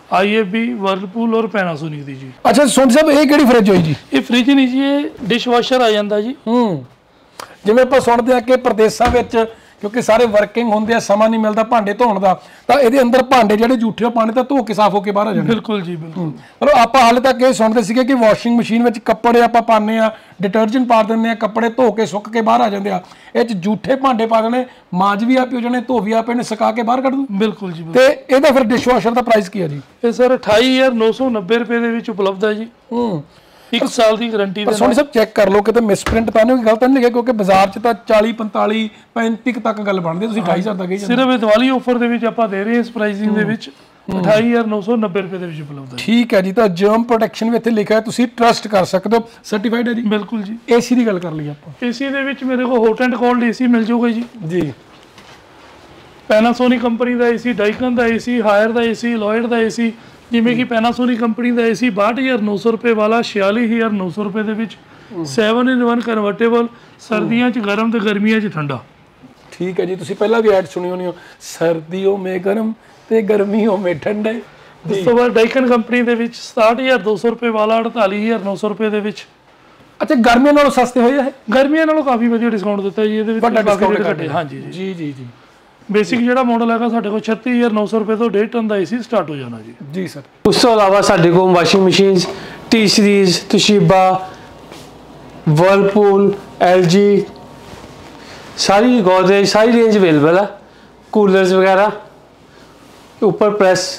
IFB ਵਰਲਪੂਲ ਔਰ ਪੈਨਾਸੋਨਿਕ ਦੀ ਜੀ। ਅੱਛਾ ਸੋਨੀ ਸਾਹਿਬ ਇਹ ਕਿਹੜੀ ਫ੍ਰਿਜ ਹੋਈ ਜੀ? ਇਹ ਫ੍ਰਿਜ ਨਹੀਂ ਜੀ, ਇਹ ਡਿਸ਼ ਵਾਸ਼ਰ ਆ ਜਾਂਦਾ ਜੀ। ਜਿਵੇਂ ਆਪਾਂ ਸੁਣਦੇ ਆ ਕਿ ਪ੍ਰਦੇਸ਼ਾਂ ਵਿੱਚ ਕਿਉਂਕਿ ਸਾਰੇ ਵਰਕਿੰਗ ਹੁੰਦੇ ਆ, ਸਮਾਂ ਨਹੀਂ ਮਿਲਦਾ ਭਾਂਡੇ ਧੋਣ ਦਾ, ਤਾਂ ਇਹਦੇ ਅੰਦਰ ਭਾਂਡੇ ਜਿਹੜੇ ਜੂਠੇ ਉਹ ਪਾਣੀ ਤਾਂ ਧੋ ਕੇ ਸਾਫ਼ ਹੋ ਕੇ ਬਾਹਰ ਆ ਜਾਂਦੇ। ਬਿਲਕੁਲ ਜੀ ਬਿਲਕੁਲ। ਮਤਲਬ ਆਪਾਂ ਹਾਲੇ ਤੱਕ ਇਹ ਸੁਣਦੇ ਸੀਗੇ ਕਿ ਵਾਸ਼ਿੰਗ ਮਸ਼ੀਨ ਵਿੱਚ ਕੱਪੜੇ ਆਪਾਂ ਪਾਉਂਦੇ ਆ, ਡਿਟਰਜੈਂਟ ਪਾ ਦਿੰਦੇ ਆ, ਕੱਪੜੇ ਧੋ ਕੇ ਸੁੱਕ ਕੇ ਬਾਹਰ ਆ ਜਾਂਦੇ ਆ। ਇਹ 'ਚ ਜੂਠੇ ਭਾਂਡੇ ਪਾ ਦੇਣੇ, ਮਾਂਜ ਵੀ ਆਪੇ ਹੋ ਜਾਣੇ, ਧੋ ਵੀ ਆਪੇ ਨੇ, ਸੁਕਾ ਕੇ ਬਾਹਰ ਕੱਢ ਦੂ। ਬਿਲਕੁਲ ਜੀ ਬਿਲਕੁਲ। ਤੇ ਇਹਦਾ ਫਿਰ ਡਿਸ਼ ਵਾਸ਼ਰ ਦਾ ਪ੍ਰਾਈਸ ਕੀ ਹੈ ਜੀ? ਇਹ ਸਰ 28,990 ਰੁਪਏ ਦੇ ਵਿੱਚ ਉਪਲਬਧ ਹੈ ਜੀ। 1 ਸਾਲ ਦੀ ਗਾਰੰਟੀ ਦੇ ਸੋਨੀ ਸਾਹਿਬ ਚੈੱਕ ਕਰ ਲਓ ਕਿਤੇ ਮਿਸਪ੍ਰਿੰਟ ਤਾਂ ਨਹੀਂ, ਗਲਤ ਨਹੀਂ ਲਿਖਿਆ, ਕਿਉਂਕਿ ਬਾਜ਼ਾਰ 'ਚ ਤਾਂ 40 45 35 ਤੱਕ ਗੱਲ ਬਣਦੀ, ਤੁਸੀਂ 28,000 ਦਾ ਕਹੀ ਜਾਂਦੇ। ਸਿਰਫ ਇਹ ਦੀਵਾਲੀ ਆਫਰ ਦੇ ਵਿੱਚ ਆਪਾਂ ਦੇ ਰਹੇ ਹਾਂ ਇਸ ਪ੍ਰਾਈਸਿੰਗ ਦੇ ਵਿੱਚ 28,990 ਰੁਪਏ ਦੇ ਵਿੱਚ ਉਪਲਬਧ ਹੈ। ਠੀਕ ਹੈ ਜੀ। ਤਾਂ ਜਰਮ ਪ੍ਰੋਟੈਕਸ਼ਨ ਵੀ ਇੱਥੇ ਲਿਖਿਆ ਹੈ, ਤੁਸੀਂ ਟਰਸਟ ਕਰ ਸਕਦੇ ਹੋ, ਸਰਟੀਫਾਈਡ ਹੈ ਜੀ। ਬਿਲਕੁਲ ਜੀ। ਏਸੀ ਦੀ ਗੱਲ ਕਰ ਲਈ ਆਪਾਂ। ਏਸੀ ਦੇ ਵਿੱਚ ਮੇਰੇ ਕੋਲ ਹੌਟ ਐਂਡ ਕੋਲਡ ਏਸੀ ਮਿਲ ਜਾਊਗਾ ਜੀ। ਜੀ ਪੈਨਾਸੋਨਿਕ ਕੰਪਨੀ ਦਾ ਏਸੀ, ਡਾਈਕਨ ਦਾ ਏਸੀ, ਹਾਇਰ ਦਾ ਏਸੀ, ਲੋਇਡ ਦਾ ਏਸੀ। ਜਿਵੇਂ ਕਿ ਪੈਨਾਸੋਨਿਕ ਕੰਪਨੀ ਦਾ ਏਸੀ 62,900 ਰੁਪਏ ਵਾਲਾ 46,900 ਰੁਪਏ ਦੇ ਵਿੱਚ 7-in-1 ਕਨਵਰਟੇਬਲ, ਸਰਦੀਆਂ 'ਚ ਗਰਮ ਤੇ ਗਰਮੀਆਂ 'ਚ ਠੰਡਾ। ਠੀਕ ਹੈ ਜੀ। ਤੁਸੀਂ ਪਹਿਲਾਂ ਵੀ ਐਡ ਸੁਣੀ ਹੋਣੀ ਹੋ, ਸਰਦੀਆਂ ਮੇਂ ਗਰਮ ਤੇ ਗਰਮੀਆਂ ਮੇਂ ਠੰਡੇ। ਉਸ ਤੋਂ ਬਾਅਦ ਡਾਈਕਨ ਕੰਪਨੀ ਦੇ ਵਿੱਚ 67,200 ਰੁਪਏ ਵਾਲਾ 48,900 ਰੁਪਏ ਦੇ ਵਿੱਚ। ਅੱਛਾ ਗਰਮੀਆਂ ਨਾਲੋਂ ਸਸਤੇ ਹੋਏ ਹੈ? ਗਰਮੀਆਂ ਨਾਲੋਂ ਕਾਫੀ ਵਧੀਆ ਡਿਸਕਾਊਂਟ ਦਿੱਤਾ ਜੀ ਇਹਦੇ ਵਿੱਚ। ਵੱਡਾ ਡਿਸਕਾਊਂਟ ਘੱਟੇ। ਹਾਂਜੀ ਜੀ ਜੀ ਜੀ। ਬੇਸਿਕ ਜਿਹੜਾ ਮਾਡਲ ਹੈਗਾ ਸਾਡੇ ਕੋਲ 36,900 ਰੁਪਏ ਤੋਂ 1.5 ਟਨ ਦਾ ਏਸੀ ਸਟਾਰਟ ਹੋ ਜਾਣਾ ਜੀ। ਜੀ ਸਰ। ਉਸ ਤੋਂ ਇਲਾਵਾ ਸਾਡੇ ਕੋਲ washing machines T series, Toshiba, Whirlpool, LG, ਸਾਰੀ ਗੋਦਰੇਜ, ਸਾਰੀ ਰੇਂਜ ਅਵੇਲੇਬਲ ਹੈ। ਕੂਲਰਸ ਵਗੈਰਾ, ਉੱਪਰ ਪ੍ਰੈਸ,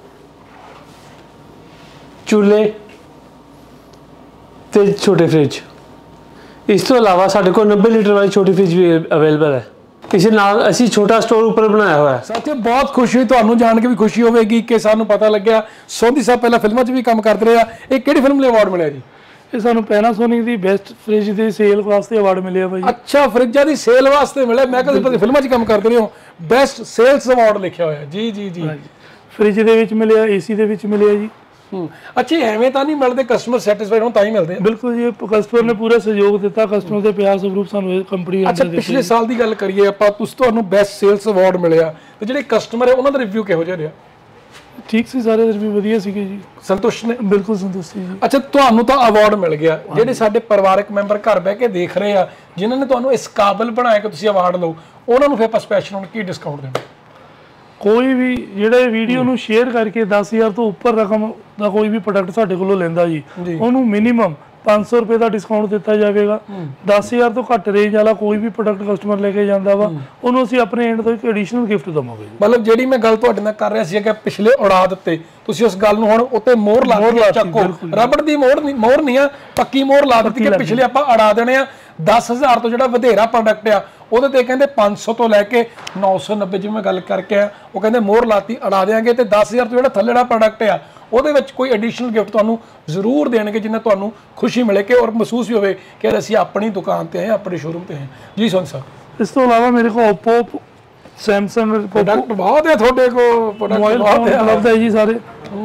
ਚੁੱਲ੍ਹੇ ਤੇ ਛੋਟੇ ਫ੍ਰਿਜ। ਇਸ ਤੋਂ ਇਲਾਵਾ ਸਾਡੇ ਕੋਲ 90 ਲੀਟਰ ਵਾਲੀ ਛੋਟੀ ਫ੍ਰਿਜ ਵੀ ਅਵੇਲੇਬਲ ਹੈ। ਇਸ ਨਾਲ ਅਸੀਂ ਛੋਟਾ ਸਟੋਰ ਉੱਪਰ ਬਣਾਇਆ ਹੋਇਆ ਹੈ। ਸਾਥੀਓ ਬਹੁਤ ਖੁਸ਼ੀ ਹੋਈ, ਤੁਹਾਨੂੰ ਜਾਣ ਕੇ ਵੀ ਖੁਸ਼ੀ ਹੋਵੇਗੀ ਕਿ ਸਾਨੂੰ ਪਤਾ ਲੱਗਿਆ ਸੋਨੀ ਸਾਹਿਬ ਪਹਿਲਾਂ ਫਿਲਮਾਂ 'ਚ ਵੀ ਕੰਮ ਕਰਦੇ ਰਹੇ ਆ। ਇਹ ਕਿਹੜੀ ਫਿਲਮ ਲਈ ਅਵਾਰਡ ਮਿਲਿਆ ਜੀ? ਇਹ ਸਾਨੂੰ ਪੈਨਾਸੋਨਿਕ ਦੀ ਬੈਸਟ ਫ੍ਰਿਜ ਦੇ ਸੇਲ ਵਾਸਤੇ ਅਵਾਰਡ ਮਿਲਿਆ ਭਾਈ। ਅੱਛਾ ਫ੍ਰਿਜਾਂ ਦੀ ਸੇਲ ਵਾਸਤੇ ਮਿਲਿਆ। ਮੈਂ ਕਦੇ ਫਿਲਮਾਂ 'ਚ ਕੰਮ ਕਰਦੇ ਰਹੇ ਹੋ, ਬੈਸਟ ਸੇਲਸ ਅਵਾਰਡ ਲਿਖਿਆ ਹੋਇਆ। ਜੀ ਜੀ ਜੀ। ਫ੍ਰਿਜ ਦੇ ਵਿੱਚ ਮਿਲਿਆ, ਏਸੀ ਦੇ ਵਿੱਚ ਮਿਲਿਆ ਜੀ। ਅੱਛਾ ਐਵੇਂ ਤਾਂ ਨਹੀਂ ਮਿਲਦੇ, ਕਸਟਮਰ ਸੈਟੀਸਫਾਈਡ ਹੋਣ ਤਾਂ ਹੀ ਮਿਲਦੇ ਆ। ਬਿਲਕੁਲ ਜੀ, ਕਸਟਮਰ ਨੇ ਪੂਰਾ ਸਹਿਯੋਗ ਦਿੱਤਾ, ਕਸਟਮਰ ਦੇ ਪਿਆਰ ਸਵਰੂਪ ਸਾਨੂੰ ਇਹ ਕੰਪਨੀ। ਅੱਛਾ ਪਿਛਲੇ ਸਾਲ ਦੀ ਗੱਲ ਕਰੀਏ ਆਪਾਂ, ਤੁਹਾਨੂੰ ਬੈਸਟ ਸੇਲਸ ਅਵਾਰਡ ਮਿਲਿਆ, ਤੇ ਜਿਹੜੇ ਕਸਟਮਰ ਹੈ ਉਹਨਾਂ ਦਾ ਰਿਵਿਊ ਕਿਹੋ ਜਿਹਾ ਰਿਹਾ? ਠੀਕ ਸੀ, ਸਾਰੇ ਰਿਵਿਊ ਵਧੀਆ ਸੀਗੇ ਜੀ। ਸੰਤੁਸ਼ਟ ਨੇ? ਬਿਲਕੁਲ ਸੰਤੁਸ਼ਟ ਜੀ। ਅੱਛਾ ਤੁਹਾਨੂੰ ਤਾਂ ਅਵਾਰਡ ਮਿਲ ਗਿਆ, ਜਿਹੜੇ ਸਾਡੇ ਪਰਿਵਾਰਕ ਮੈਂਬਰ ਘਰ ਬਹਿ ਕੇ ਦੇਖ ਰਹੇ ਆ, ਜਿਨ੍ਹਾਂ ਨੇ ਤੁਹਾਨੂੰ ਇਸ ਕਾਬਿਲ ਬਣਾਇਆ ਕਿ ਤੁਸੀਂ ਅਵਾਰਡ ਲਓ, ਉਹਨਾਂ ਨੂੰ ਫਿਰ ਆਪਾਂ ਸਪੈਸ਼ਲ ਹੁਣ ਕੀ ਡਿਸਕਾਊਂਟ ਦੇਣਾ? ਕੋਈ ਵੀ ਜਿਹੜੇ ਵੀਡੀਓ ਨੂੰ ਸ਼ੇਅਰ ਕਰਕੇ 10,000 ਤੋਂ ਉੱਪਰ ਰਕਮ ਦਾ ਕੋਈ ਵੀ ਪ੍ਰੋਡਕਟ ਸਾਡੇ ਕੋਲੋਂ ਲੈਂਦਾ ਜੀ, ਉਹਨੂੰ ਮਿਨੀਮਮ 500 ਰੁਪਏ ਦਾ ਡਿਸਕਾਊਂਟ ਦਿੱਤਾ ਜਾਵੇਗਾ। 10,000 ਤੋਂ ਘੱਟ ਰੇਂਜ ਵਾਲਾ ਕੋਈ ਵੀ ਪ੍ਰੋਡਕਟ ਕਸਟਮਰ ਲੈ ਕੇ ਜਾਂਦਾ ਵਾ, ਉਹਨੂੰ ਅਸੀਂ ਆਪਣੇ ਐਂਡ ਤੋਂ ਇੱਕ ਐਡੀਸ਼ਨਲ ਗਿਫਟ ਦਵਾਂਗੇ। ਮਤਲਬ ਜਿਹੜੀ ਮੈਂ ਗੱਲ ਤੁਹਾਡੇ ਨਾਲ ਕਰ ਰਿਹਾ ਸੀ ਕਿ ਪਿਛਲੇ ਉਡਾ ਦਿੱਤੇ, ਤੁਸੀਂ ਉਸ ਗੱਲ ਨੂੰ ਹੁਣ ਉੱਤੇ ਮੋਹਰ ਲਾ ਦਿੱਤੀ। ਚੱਕੋ, ਰਬੜ ਦੀ ਮੋਹਰ ਨਹੀਂ ਆ, ਪੱਕੀ ਮੋਹਰ ਲਾ ਦਿੱਤੀ ਕਿ ਪਿਛਲੇ ਆਪਾਂ ਉਡਾ ਦੇਣੇ ਆ। 10,000 ਤੋਂ ਜਿਹੜਾ ਵਧੇਰਾ ਪ੍ਰੋਡਕਟ ਆ ਉਹਦੇ ਤੇ ਕਹਿੰਦੇ 500 ਤੋਂ ਲੈ ਕੇ 990, ਜਿਵੇਂ ਮੈਂ ਗੱਲ ਕਰਕੇ ਆ, ਉਹ ਕਹਿੰਦੇ ਮੋਹਰ ਲਾਤੀ ਉਡਾ ਦੇਾਂਗੇ। ਤੇ 10,000 ਤੋਂ ਜਿਹੜਾ ਥੱਲੇ ਦਾ ਪ੍ਰੋਡਕਟ ਆ ਉਹਦੇ ਵਿੱਚ ਕੋਈ ਐਡੀਸ਼ਨਲ ਗਿਫਟ ਤੁਹਾਨੂੰ ਜ਼ਰੂਰ ਦੇਣਗੇ, ਜਿੰਨਾ ਤੁਹਾਨੂੰ ਖੁਸ਼ੀ ਮਿਲੇ ਕਿ ਔਰ ਮਹਿਸੂਸ ਵੀ ਹੋਵੇ ਕਿ ਅਸੀਂ ਆਪਣੀ ਦੁਕਾਨ ਤੇ ਆਏ, ਆਪਣੇ ਸ਼ੋਰੂਮ ਤੇ ਆਏ। ਜੀ ਸੋਨੀ ਸਾਹਿਬ। ਇਸ ਤੋਂ ਇਲਾਵਾ ਮੇਰੇ ਕੋਲ Oppo, Samsung ਪ੍ਰੋਡਕਟ ਬਹੁਤ ਹੈ ਤੁਹਾਡੇ ਕੋਲ, ਪ੍ਰੋਡਕਟ ਬਹੁਤ ਉਪਲਬਧ ਹੈ ਜੀ ਸਾਰੇ।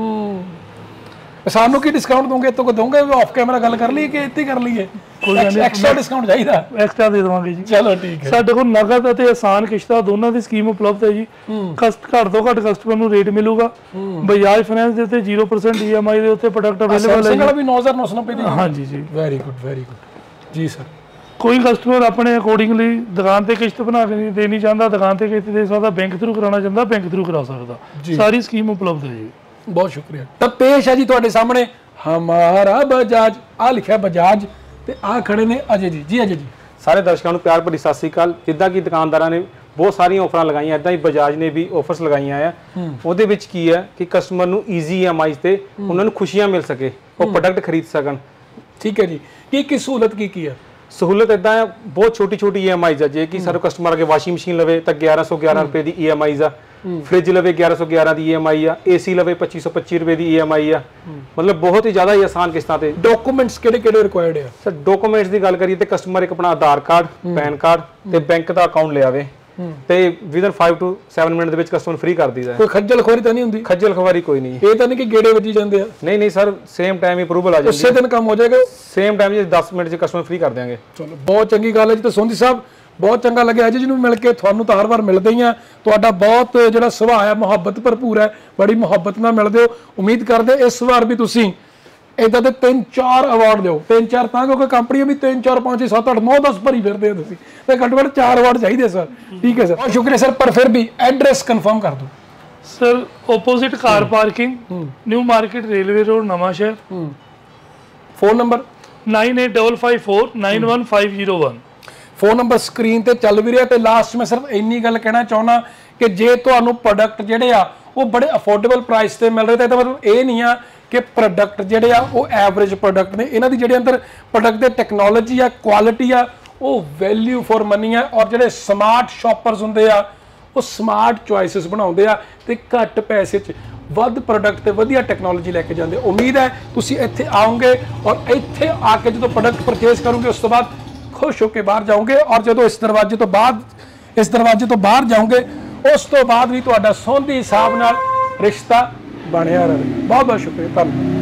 ਸਾਨੂੰ ਕੀ ਡਿਸਕਾਊਂਟ ਦੋਗੇ? ਤੋਂ ਦੋਗੇ ਆਫ ਕੈਮਰਾ ਗੱਲ ਕਰ ਲਈਏ ਕਿ ਇੱਥੇ ਕਰ ਲਈਏ? ਐਕਸਟਰਾ ਡਿਸਕਾਊਂਟ ਚਾਹੀਦਾ? ਐਕਸਟਰਾ ਦੇ ਦੇਵਾਂਗੇ ਜੀ। ਚਲੋ ਠੀਕ ਹੈ। ਸਾਡੇ ਕੋਲ ਨਗਦ ਅਤੇ ਆਸਾਨ ਕਿਸ਼ਤਾਂ ਦੋਨਾਂ ਦੀ ਸਕੀਮ ਉਪਲਬਧ ਹੈ ਜੀ। ਘੱਟ ਤੋਂ ਘੱਟ ਕਸਟਮਰ ਨੂੰ ਰੇਟ ਮਿਲੂਗਾ। ਬਜਾਜ ਫਾਈਨੈਂਸ ਦੇ ਉੱਤੇ 0% EMI ਦੇ ਉੱਤੇ ਪ੍ਰੋਡਕਟ ਅਵੇਲੇਬਲ ਹੈ। ਸੈਮਸੰਗ ਵਾਲਾ ਵੀ 9,990 ਦੀ? ਹਾਂਜੀ ਜੀ। ਵੈਰੀ ਗੁੱਡ ਵੈਰੀ ਗੁੱਡ ਜੀ ਸਰ। ਕੋਈ ਕਸਟਮਰ ਆਪਣੇ ਅਕੋਰਡਿੰਗਲੀ ਦੁਕਾਨ ਤੇ ਕਿਸ਼ਤ ਬਣਾ ਕੇ ਦੇਣੀ ਚਾਹੁੰਦਾ, ਦੁਕਾਨ ਤੇ ਕਿਸ਼ਤ ਦੇ ਸਕਦਾ, ਬੈਂਕ ਥਰੂ ਕਰਾਉਣਾ ਚਾਹੁੰਦਾ, ਬੈਂਕ ਥਰੂ ਕਰਾ ਸਕਦਾ। ਸਾਰੀ ਸਕੀਮ ਉਪਲਬਧ ਹੈ ਜੀ। ਬਹੁਤ ਸ਼ੁਕਰੀਆ। ਤਾਂ ਪੇਸ਼ ਹੈ ਜੀ ਤੁਹਾਡੇ ਸਾਹਮਣੇ ਹਮਾਰਾ ਬਜਾਜ, ਆ ਲਿਖਿਆ ਬਜਾਜ, ਤੇ ਆ ਖੜੇ ਨੇ ਅਜੇ ਜੀ। ਜੀ ਅਜੇ ਜੀ। ਸਾਰੇ ਦਰਸ਼ਕਾਂ ਨੂੰ ਪਿਆਰ ਭਰੀ ਸਤਿ ਸ੍ਰੀ ਅਕਾਲ। ਜਿੱਦਾਂ ਕਿ ਦੁਕਾਨਦਾਰਾਂ ਨੇ ਬਹੁਤ ਸਾਰੀਆਂ ਆਫਰਾਂ ਲਗਾਈਆਂ, ਇਦਾਂ ਹੀ ਬਜਾਜ ਨੇ ਵੀ ਆਫਰਸ ਲਗਾਈਆਂ ਆ। ਉਹਦੇ ਵਿੱਚ ਕੀ ਹੈ ਕਿ ਕਸਟਮਰ ਨੂੰ ਈਜ਼ੀ EMI ਤੇ ਉਹਨਾਂ ਨੂੰ ਖੁਸ਼ੀਆਂ ਮਿਲ ਸਕੇ, ਉਹ ਪ੍ਰੋਡਕਟ ਖਰੀਦ ਸਕਣ। ਠੀਕ ਹੈ ਜੀ। ਕੀ ਸਹੂਲਤ ਕੀ ਹੈ? ਸਹੂਲਤ ਇਦਾਂ ਆ, ਬਹੁਤ ਛੋਟੀ EMIs ਆ। ਜੇ ਕਿ ਸਾਡੇ ਕਸਟਮਰ ਅਗੇ ਵਾਸ਼ਿੰਗ ਮਸ਼ੀਨ ਲਵੇ ਤਾਂ 1111 ਰੁਪਏ ਦੀ EMIs ਆ, ਫ੍ਰਿਜ ਲਵੇ 1111 ਦੀ EMI ਆ, AC ਲਵੇ 2525 ਰੁਪਏ ਦੀ EMI ਆ। ਮਤਲਬ ਬਹੁਤ ਹੀ ਜ਼ਿਆਦਾ ਹੀ ਆਸਾਨ ਕਿਸ਼ਤਾਂ ਤੇ। ਡਾਕੂਮੈਂਟਸ ਕਿਹੜੇ ਰਿਕੁਆਇਰਡ ਆ ਸਰ? ਡਾਕੂਮੈਂਟਸ ਦੀ ਗੱਲ ਕਰੀਏ ਤੇ ਕਸਟਮਰ ਇੱਕ ਆਪਣਾ ਆਧਾਰ ਕਾਰਡ, ਪੈਨ ਕਾਰਡ ਤੇ ਬੈਂਕ ਦਾ ਅਕਾਊਂਟ ਲਿਆਵੇ, ਤੇ ਵਿਦਨ 5 to 7 ਮਿੰਟ ਦੇ ਵਿੱਚ ਕਸਟਮਰ ਫ੍ਰੀ ਕਰ ਦਿੰਦਾ ਹੈ। ਕੋਈ ਖੱਜਲ ਖੁਆਰੀ ਤਾਂ ਨਹੀਂ ਹੁੰਦੀ? ਖੱਜਲ ਖੁਆਰੀ ਕੋਈ ਨਹੀਂ। ਇਹ ਤਾਂ ਨਹੀਂ ਕਿ ਗੇੜੇ ਵੱਜੀ ਜਾਂਦੇ ਆ? ਨਹੀਂ ਸਰ, ਸੇਮ ਟਾਈਮ ਹੀ ਅਪਰੂਵਲ ਆ ਜਾਂਦੀ ਹੈ, ਉਸੇ ਦਿਨ ਕੰਮ ਹੋ ਜਾਏਗਾ। ਸੇਮ ਟਾਈਮ ਜੀ 10 ਮਿੰਟ 'ਚ ਕਸਟਮਰ ਫ੍ਰੀ ਕਰ ਦਿਆਂਗੇ। ਚਲੋ ਬਹੁਤ ਚੰਗੀ ਗੱਲ ਹੈ ਜੀ। ਤਾਂ ਸੋਨੀ ਸਾਹਿਬ बहुत चंगा लगे अजय जी मिल के, थानू तो हर बार मिलते ही हैं, तुहाडा बहुत जिहड़ा सुभाव है मुहब्बत भरपूर है, बड़ी मुहब्बत नाल मिलदे हो। उम्मीद करदे इस बार भी तुसीं इदां दे 3-4 अवार्ड दिओ, 3-4 तां क्योंकि कंपनी भी 3-4 5 7 8 9 10 भरी फिरदे हो तुसीं, ते घੱਟੋ घੱਟ 4 अवार्ड चाहिए सर। ठीक है सर, बहुत शुक्रिया सर। पर फिर भी एड्रेस कन्फर्म कर दो sir. Opposite car parking, new market, railway road, Nawanshahr. Phone number 9855491501। Phone number screen ते चल भी रहा। तो लास्ट में सिर्फ इन्नी गल कहना चाहना कि जे तुहानू प्रोडक्ट जिहड़े आ वो बड़े अफोर्डेबल प्राइस ते मिल रहे थे, तो मतलब ये नहीं आ कि प्रोडक्ट जिहड़े आ वो एवरेज प्रोडक्ट ने, इन्हां दी जिहड़े अंदर प्रोडक्ट दी टेक्नोलॉजी आ, क्वालिटी आ, वो वैल्यू फॉर मनी है। और जिहड़े स्मार्ट शॉपर्स हुंदे आ वो स्मार्ट चॉइसिस बनाउंदे आ ते घट पैसे च ਵੱਧ प्रोडक्ट ਤੇ ਵਧੀਆ ਟੈਕਨੋਲੋਜੀ ਲੈ ਕੇ ਜਾਂਦੇ। ਉਮੀਦ ਹੈ ਤੁਸੀਂ ਇੱਥੇ ਆਓਗੇ और ਇੱਥੇ ਆ ਕੇ ਜਦੋਂ प्रोडक्ट परचेज करोगे उस तो बाद खुश होकर बाहर जाओगे, और जो इस दरवाजे तो बाहर जाओगे उस तो बाद भी ਤੁਹਾਡਾ ਸੋਹਣੀ ਹਿਸਾਬ ਨਾਲ रिश्ता ਬਣਿਆ ਰਹੇ। बहुत बहुत शुक्रिया, धन्यवाद।